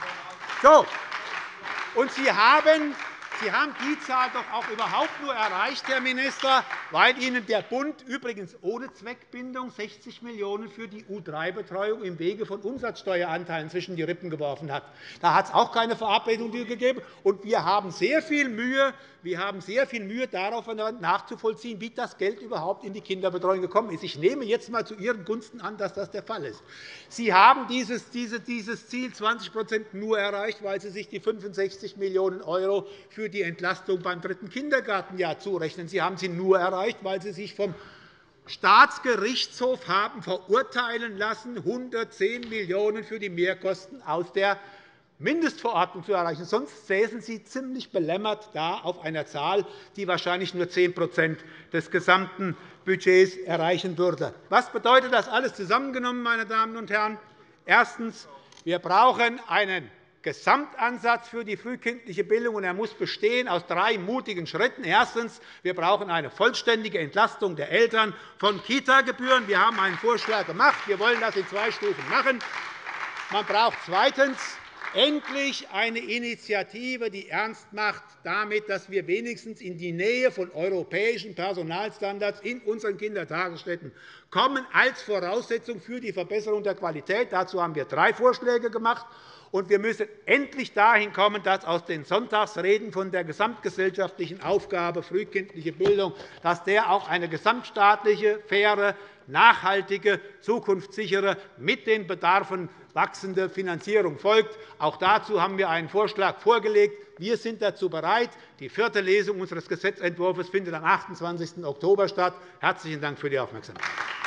So. Und Sie haben Sie haben die Zahl doch auch überhaupt nur erreicht, Herr Minister, weil Ihnen der Bund übrigens ohne Zweckbindung sechzig Millionen € für die U drei Betreuung im Wege von Umsatzsteueranteilen zwischen die Rippen geworfen hat. Da hat es auch keine Verabredung gegeben. Und wir haben sehr viel Mühe, wir haben sehr viel Mühe darauf nachzuvollziehen, wie das Geld überhaupt in die Kinderbetreuung gekommen ist. Ich nehme jetzt einmal zu Ihren Gunsten an, dass das der Fall ist. Sie haben dieses, dieses Ziel zwanzig nur erreicht, weil Sie sich die fünfundsechzig Millionen € für die Entlastung beim dritten Kindergartenjahr zurechnen. Sie haben sie nur erreicht, weil Sie sich vom Staatsgerichtshof haben verurteilen lassen, hundertzehn Millionen € für die Mehrkosten aus der Mindestverordnung zu erreichen. Sonst säßen Sie ziemlich belämmert da auf einer Zahl, die wahrscheinlich nur zehn des gesamten Budgets erreichen würde. Was bedeutet das alles zusammengenommen, meine Damen und Herren? Erstens. Wir brauchen einen Gesamtansatz für die frühkindliche Bildung, und er muss bestehen aus drei mutigen Schritten. Erstens. Wir brauchen eine vollständige Entlastung der Eltern von Kita-Gebühren. Wir haben einen Vorschlag gemacht. Wir wollen das in zwei Stufen machen. Man braucht zweitens endlich eine Initiative, die ernst macht damit, dass wir wenigstens in die Nähe von europäischen Personalstandards in unseren Kindertagesstätten kommen, als Voraussetzung für die Verbesserung der Qualität. Dazu haben wir drei Vorschläge gemacht. Und wir müssen endlich dahin kommen, dass aus den Sonntagsreden von der gesamtgesellschaftlichen Aufgabe frühkindliche Bildung, dass der auch eine gesamtstaatliche, faire, nachhaltige, zukunftssichere, mit den Bedarfen wachsende Finanzierung folgt. Auch dazu haben wir einen Vorschlag vorgelegt. Wir sind dazu bereit. Die vierte Lesung unseres Gesetzentwurfs findet am achtundzwanzigsten Oktober statt. Herzlichen Dank für die Aufmerksamkeit.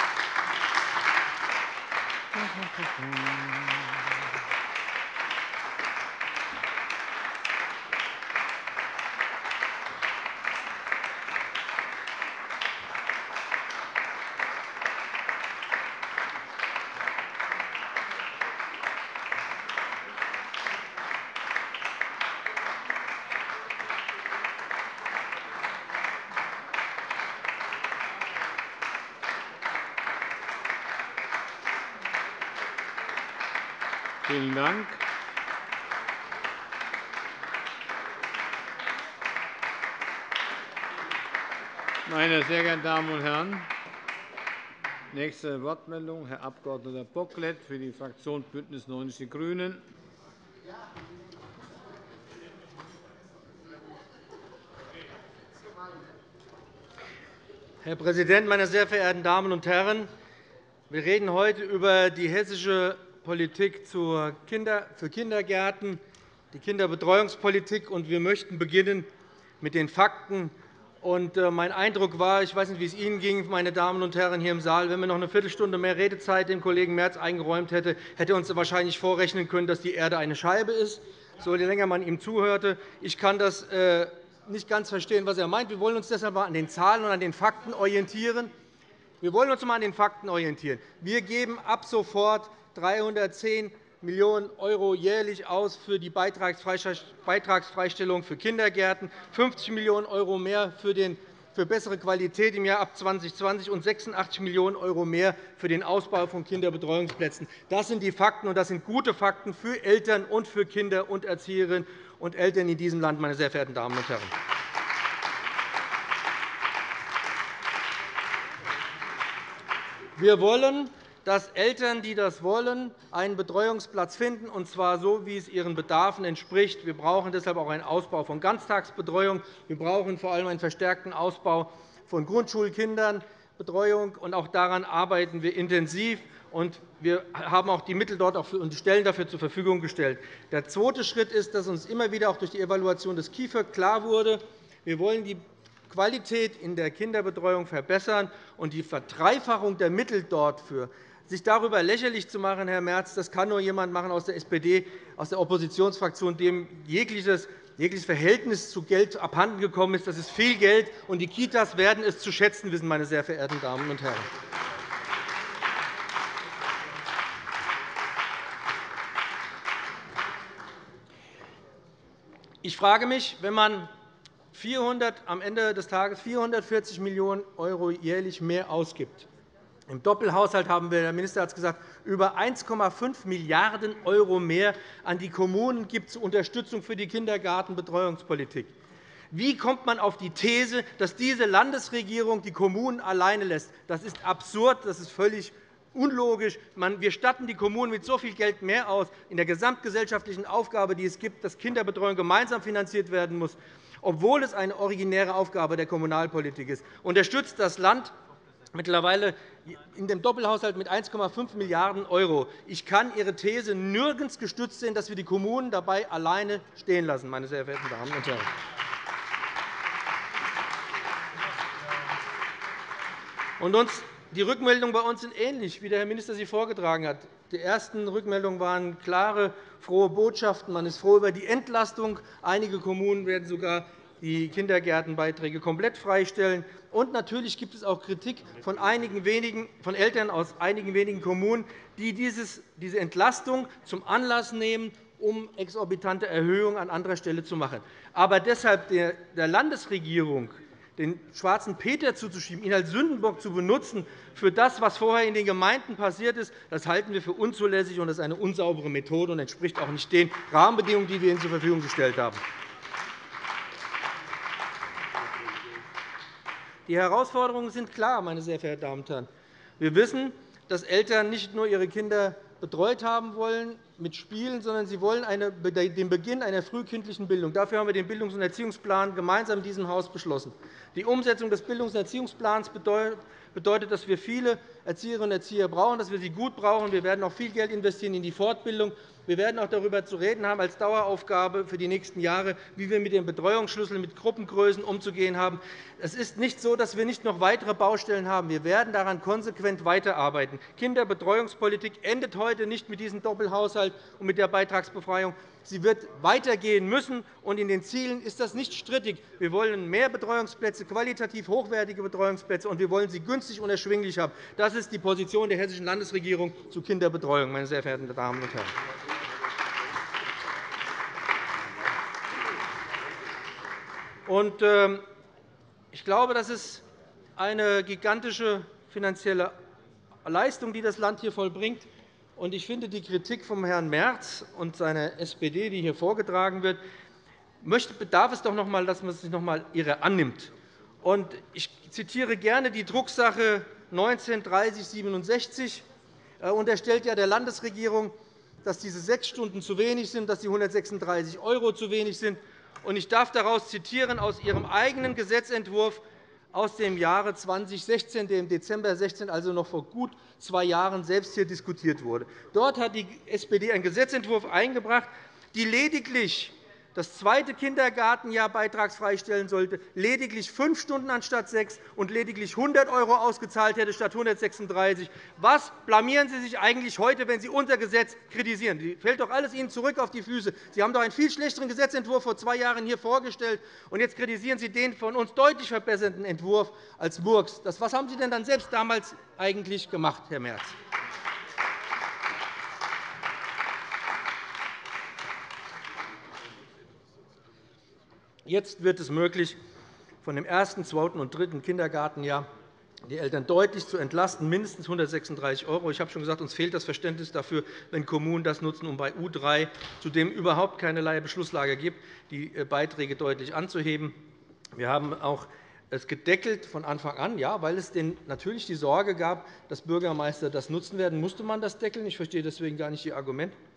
Vielen Dank. Meine sehr geehrten Damen und Herren, nächste Wortmeldung, Herr Abg. Bocklet für die Fraktion BÜNDNIS neunzig die GRÜNEN. Herr Präsident, meine sehr verehrten Damen und Herren! Wir reden heute über die hessische Politik für Kindergärten, die Kinderbetreuungspolitik. Wir möchten beginnen mit den Fakten. Mein Eindruck war, ich weiß nicht, wie es Ihnen ging, meine Damen und Herren hier im Saal, wenn man noch eine Viertelstunde mehr Redezeit dem Kollegen Merz eingeräumt hätte, hätte er uns wahrscheinlich vorrechnen können, dass die Erde eine Scheibe ist, so je länger man ihm zuhörte. Ich kann das nicht ganz verstehen, was er meint. Wir wollen uns deshalb an den Zahlen und an den Fakten orientieren. Wir wollen uns einmal an den Fakten orientieren. Wir geben ab sofort dreihundertzehn Millionen € jährlich aus für die Beitragsfreistellung für Kindergärten, fünfzig Millionen € mehr für bessere Qualität im Jahr ab zweitausendzwanzig und sechsundachtzig Millionen € mehr für den Ausbau von Kinderbetreuungsplätzen. Das sind die Fakten, und das sind gute Fakten für Eltern und für Kinder und Erzieherinnen und Eltern in diesem Land, meine sehr verehrten Damen und Herren. Wir wollen, dass Eltern, die das wollen, einen Betreuungsplatz finden, und zwar so, wie es ihren Bedarfen entspricht. Wir brauchen deshalb auch einen Ausbau von Ganztagsbetreuung. Wir brauchen vor allem einen verstärkten Ausbau von Grundschulkindernbetreuung. Auch daran arbeiten wir intensiv. Und wir haben auch die Mittel dort und die Stellen dafür zur Verfügung gestellt. Der zweite Schritt ist, dass uns immer wieder auch durch die Evaluation des KIföG klar wurde, wir wollen die Qualität in der Kinderbetreuung verbessern, und die Verdreifachung der Mittel dort für sich darüber lächerlich zu machen, Herr Merz, das kann nur jemand machen aus der S P D, aus der Oppositionsfraktion, dem jegliches jegliches Verhältnis zu Geld abhanden gekommen ist. Das ist viel Geld, und die Kitas werden es zu schätzen wissen, meine sehr verehrten Damen und Herren. Ich frage mich, wenn man vierhundert, am Ende des Tages vierhundertvierzig Millionen € jährlich mehr ausgibt, im Doppelhaushalt haben wir, der Minister hat es gesagt, über eins Komma fünf Milliarden € mehr an die Kommunen gibt zur Unterstützung für die Kindergartenbetreuungspolitik. Wie kommt man auf die These, dass diese Landesregierung die Kommunen alleine lässt? Das ist absurd, das ist völlig unlogisch. Wir statten die Kommunen mit so viel Geld mehr aus in der gesamtgesellschaftlichen Aufgabe, die es gibt, dass Kinderbetreuung gemeinsam finanziert werden muss, obwohl es eine originäre Aufgabe der Kommunalpolitik ist. Unterstützt das Land mittlerweile in dem Doppelhaushalt mit eins Komma fünf Milliarden €. Ich kann Ihre These nirgends gestützt sehen, dass wir die Kommunen dabei alleine stehen lassen, meine sehr verehrten Damen und Herren. Und uns Die Rückmeldungen bei uns sind ähnlich, wie der Herr Minister sie vorgetragen hat. Die ersten Rückmeldungen waren klare, frohe Botschaften. Man ist froh über die Entlastung. Einige Kommunen werden sogar die Kindergärtenbeiträge komplett freistellen. Und natürlich gibt es auch Kritik von, einigen wenigen, von Eltern aus einigen wenigen Kommunen, die dieses, diese Entlastung zum Anlass nehmen, um exorbitante Erhöhungen an anderer Stelle zu machen. Aber deshalb der, der Landesregierung den schwarzen Peter zuzuschieben, ihn als Sündenbock zu benutzen für das, was vorher in den Gemeinden passiert ist, das halten wir für unzulässig, und das ist eine unsaubere Methode und entspricht auch nicht den Rahmenbedingungen, die wir Ihnen zur Verfügung gestellt haben. Die Herausforderungen sind klar, meine sehr verehrten Damen und Herren. Wir wissen, dass Eltern nicht nur ihre Kinder betreut haben wollen mit Spielen, sondern sie wollen eine, den Beginn einer frühkindlichen Bildung. Dafür haben wir den Bildungs- und Erziehungsplan gemeinsam in diesem Haus beschlossen. Die Umsetzung des Bildungs- und Erziehungsplans bedeutet, dass wir viele Erzieherinnen und Erzieher brauchen, dass wir sie gut brauchen. Wir werden auch viel Geld investieren in die Fortbildung. Wir werden auch darüber zu reden haben, als Daueraufgabe für die nächsten Jahre, wie wir mit dem Betreuungsschlüssel, mit Gruppengrößen umzugehen haben. Es ist nicht so, dass wir nicht noch weitere Baustellen haben. Wir werden daran konsequent weiterarbeiten. Kinderbetreuungspolitik endet heute nicht mit diesem Doppelhaushalt und mit der Beitragsbefreiung. Sie wird weitergehen müssen, und in den Zielen ist das nicht strittig. Wir wollen mehr Betreuungsplätze, qualitativ hochwertige Betreuungsplätze, und wir wollen sie günstig und erschwinglich haben. Das ist die Position der Hessischen Landesregierung zu Kinderbetreuung, meine sehr verehrten Damen und Herren. Und, äh, ich glaube, das ist eine gigantische finanzielle Leistung, die das Land hier vollbringt. Und ich finde, die Kritik von Herrn Merz und seiner S P D, die hier vorgetragen wird, bedarf es doch noch einmal, dass man sich noch einmal ihrer annimmt. Und ich zitiere gerne die Drucksache neunzehn dreißig siebenundsechzig. Er unterstellt ja der Landesregierung, dass diese sechs Stunden zu wenig sind, dass die hundertsechsunddreißig € zu wenig sind. Ich darf daraus zitieren aus Ihrem eigenen Gesetzentwurf aus dem Jahre zweitausendsechzehn, der im Dezember zweitausendsechzehn, also noch vor gut zwei Jahren, selbst hier diskutiert wurde. Dort hat die S P D einen Gesetzentwurf eingebracht, die lediglich das zweite Kindergartenjahr beitragsfrei stellen sollte, lediglich fünf Stunden anstatt sechs und lediglich hundert € ausgezahlt hätte statt hundertsechsunddreißig. Was blamieren Sie sich eigentlich heute, wenn Sie unser Gesetz kritisieren? Das fällt doch alles Ihnen zurück auf die Füße. Sie haben doch einen viel schlechteren Gesetzentwurf vor zwei Jahren hier vorgestellt, und jetzt kritisieren Sie den von uns deutlich verbesserten Entwurf als Murks. Was haben Sie denn dann selbst damals eigentlich gemacht, Herr Merz? Jetzt wird es möglich, von dem ersten, zweiten und dritten Kindergartenjahr die Eltern deutlich zu entlasten, mindestens hundertsechsunddreißig €. Ich habe schon gesagt, uns fehlt das Verständnis dafür, wenn Kommunen das nutzen, um bei U drei, zu dem überhaupt keinerlei Beschlusslage gibt, die Beiträge deutlich anzuheben. Wir haben auch es gedeckelt von Anfang an, ja, weil es natürlich die Sorge gab, dass Bürgermeister das nutzen werden, musste man das deckeln. Ich verstehe deswegen gar nicht Ihr Argument.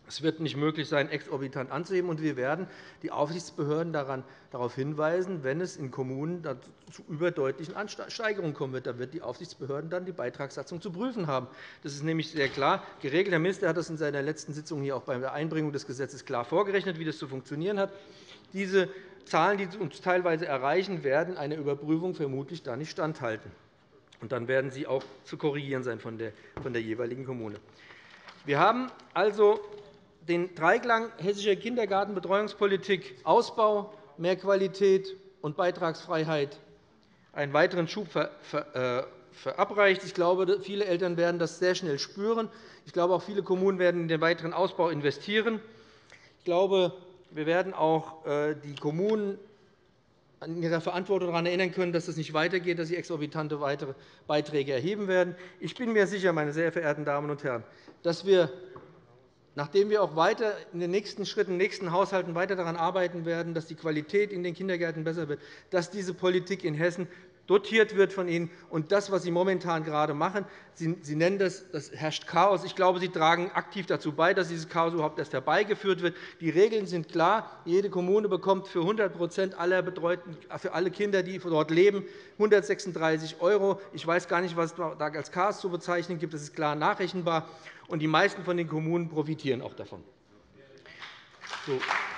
Es wird nicht möglich sein, exorbitant anzuheben, und wir werden die Aufsichtsbehörden daran, darauf hinweisen, wenn es in Kommunen zu überdeutlichen Steigerungen kommen wird. Da wird die Aufsichtsbehörden dann die Beitragssatzung zu prüfen haben. Das ist nämlich sehr klar geregelt. Der Minister hat das in seiner letzten Sitzung hier auch bei der Einbringung des Gesetzes klar vorgerechnet, wie das zu funktionieren hat. Diese Zahlen, die uns teilweise erreichen, werden einer Überprüfung vermutlich da nicht standhalten. Und dann werden sie auch zu korrigieren sein von der, von der jeweiligen Kommune. Wir haben also den Dreiklang hessischer Kindergartenbetreuungspolitik Ausbau, mehr Qualität und Beitragsfreiheit einen weiteren Schub verabreicht. Ich glaube, viele Eltern werden das sehr schnell spüren. Ich glaube, auch viele Kommunen werden in den weiteren Ausbau investieren. Ich glaube, wir werden auch die Kommunen an ihrer Verantwortung daran erinnern können, dass es nicht weitergeht, dass sie exorbitante weitere Beiträge erheben werden. Ich bin mir sicher, meine sehr verehrten Damen und Herren, dass wir, nachdem wir auch weiter in den nächsten Schritten, in den nächsten Haushalten weiter daran arbeiten werden, dass die Qualität in den Kindergärten besser wird, dass diese Politik in Hessen dotiert wird von Ihnen. Und das, was Sie momentan gerade machen, Sie, Sie nennen das, das herrscht Chaos. Ich glaube, Sie tragen aktiv dazu bei, dass dieses Chaos überhaupt erst herbeigeführt wird. Die Regeln sind klar. Jede Kommune bekommt für hundert aller Betreuten, für alle Kinder, die dort leben, hundertsechsunddreißig €. Ich weiß gar nicht, was es da als Chaos zu bezeichnen gibt. Das ist klar nachrechenbar. Und die meisten von den Kommunen profitieren auch davon. So.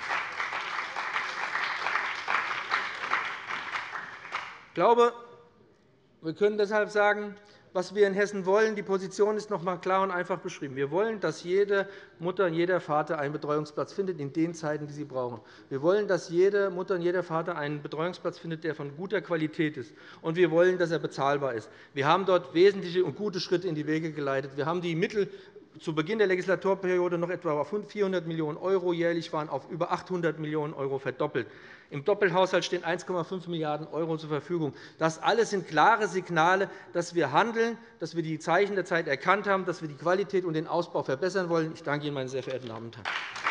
Ich glaube, wir können deshalb sagen, was wir in Hessen wollen. Die Position ist noch einmal klar und einfach beschrieben. Wir wollen, dass jede Mutter und jeder Vater einen Betreuungsplatz findet in den Zeiten, die sie brauchen. Wir wollen, dass jede Mutter und jeder Vater einen Betreuungsplatz findet, der von guter Qualität ist. Und wir wollen, dass er bezahlbar ist. Wir haben dort wesentliche und gute Schritte in die Wege geleitet. Wir haben die Mittel zu Beginn der Legislaturperiode noch etwa auf vierhundert Millionen € jährlich waren, auf über achthundert Millionen € verdoppelt. Im Doppelhaushalt stehen eins Komma fünf Milliarden € zur Verfügung. Das alles sind klare Signale, dass wir handeln, dass wir die Zeichen der Zeit erkannt haben, dass wir die Qualität und den Ausbau verbessern wollen. Ich danke Ihnen, meine sehr verehrten Damen und Herren.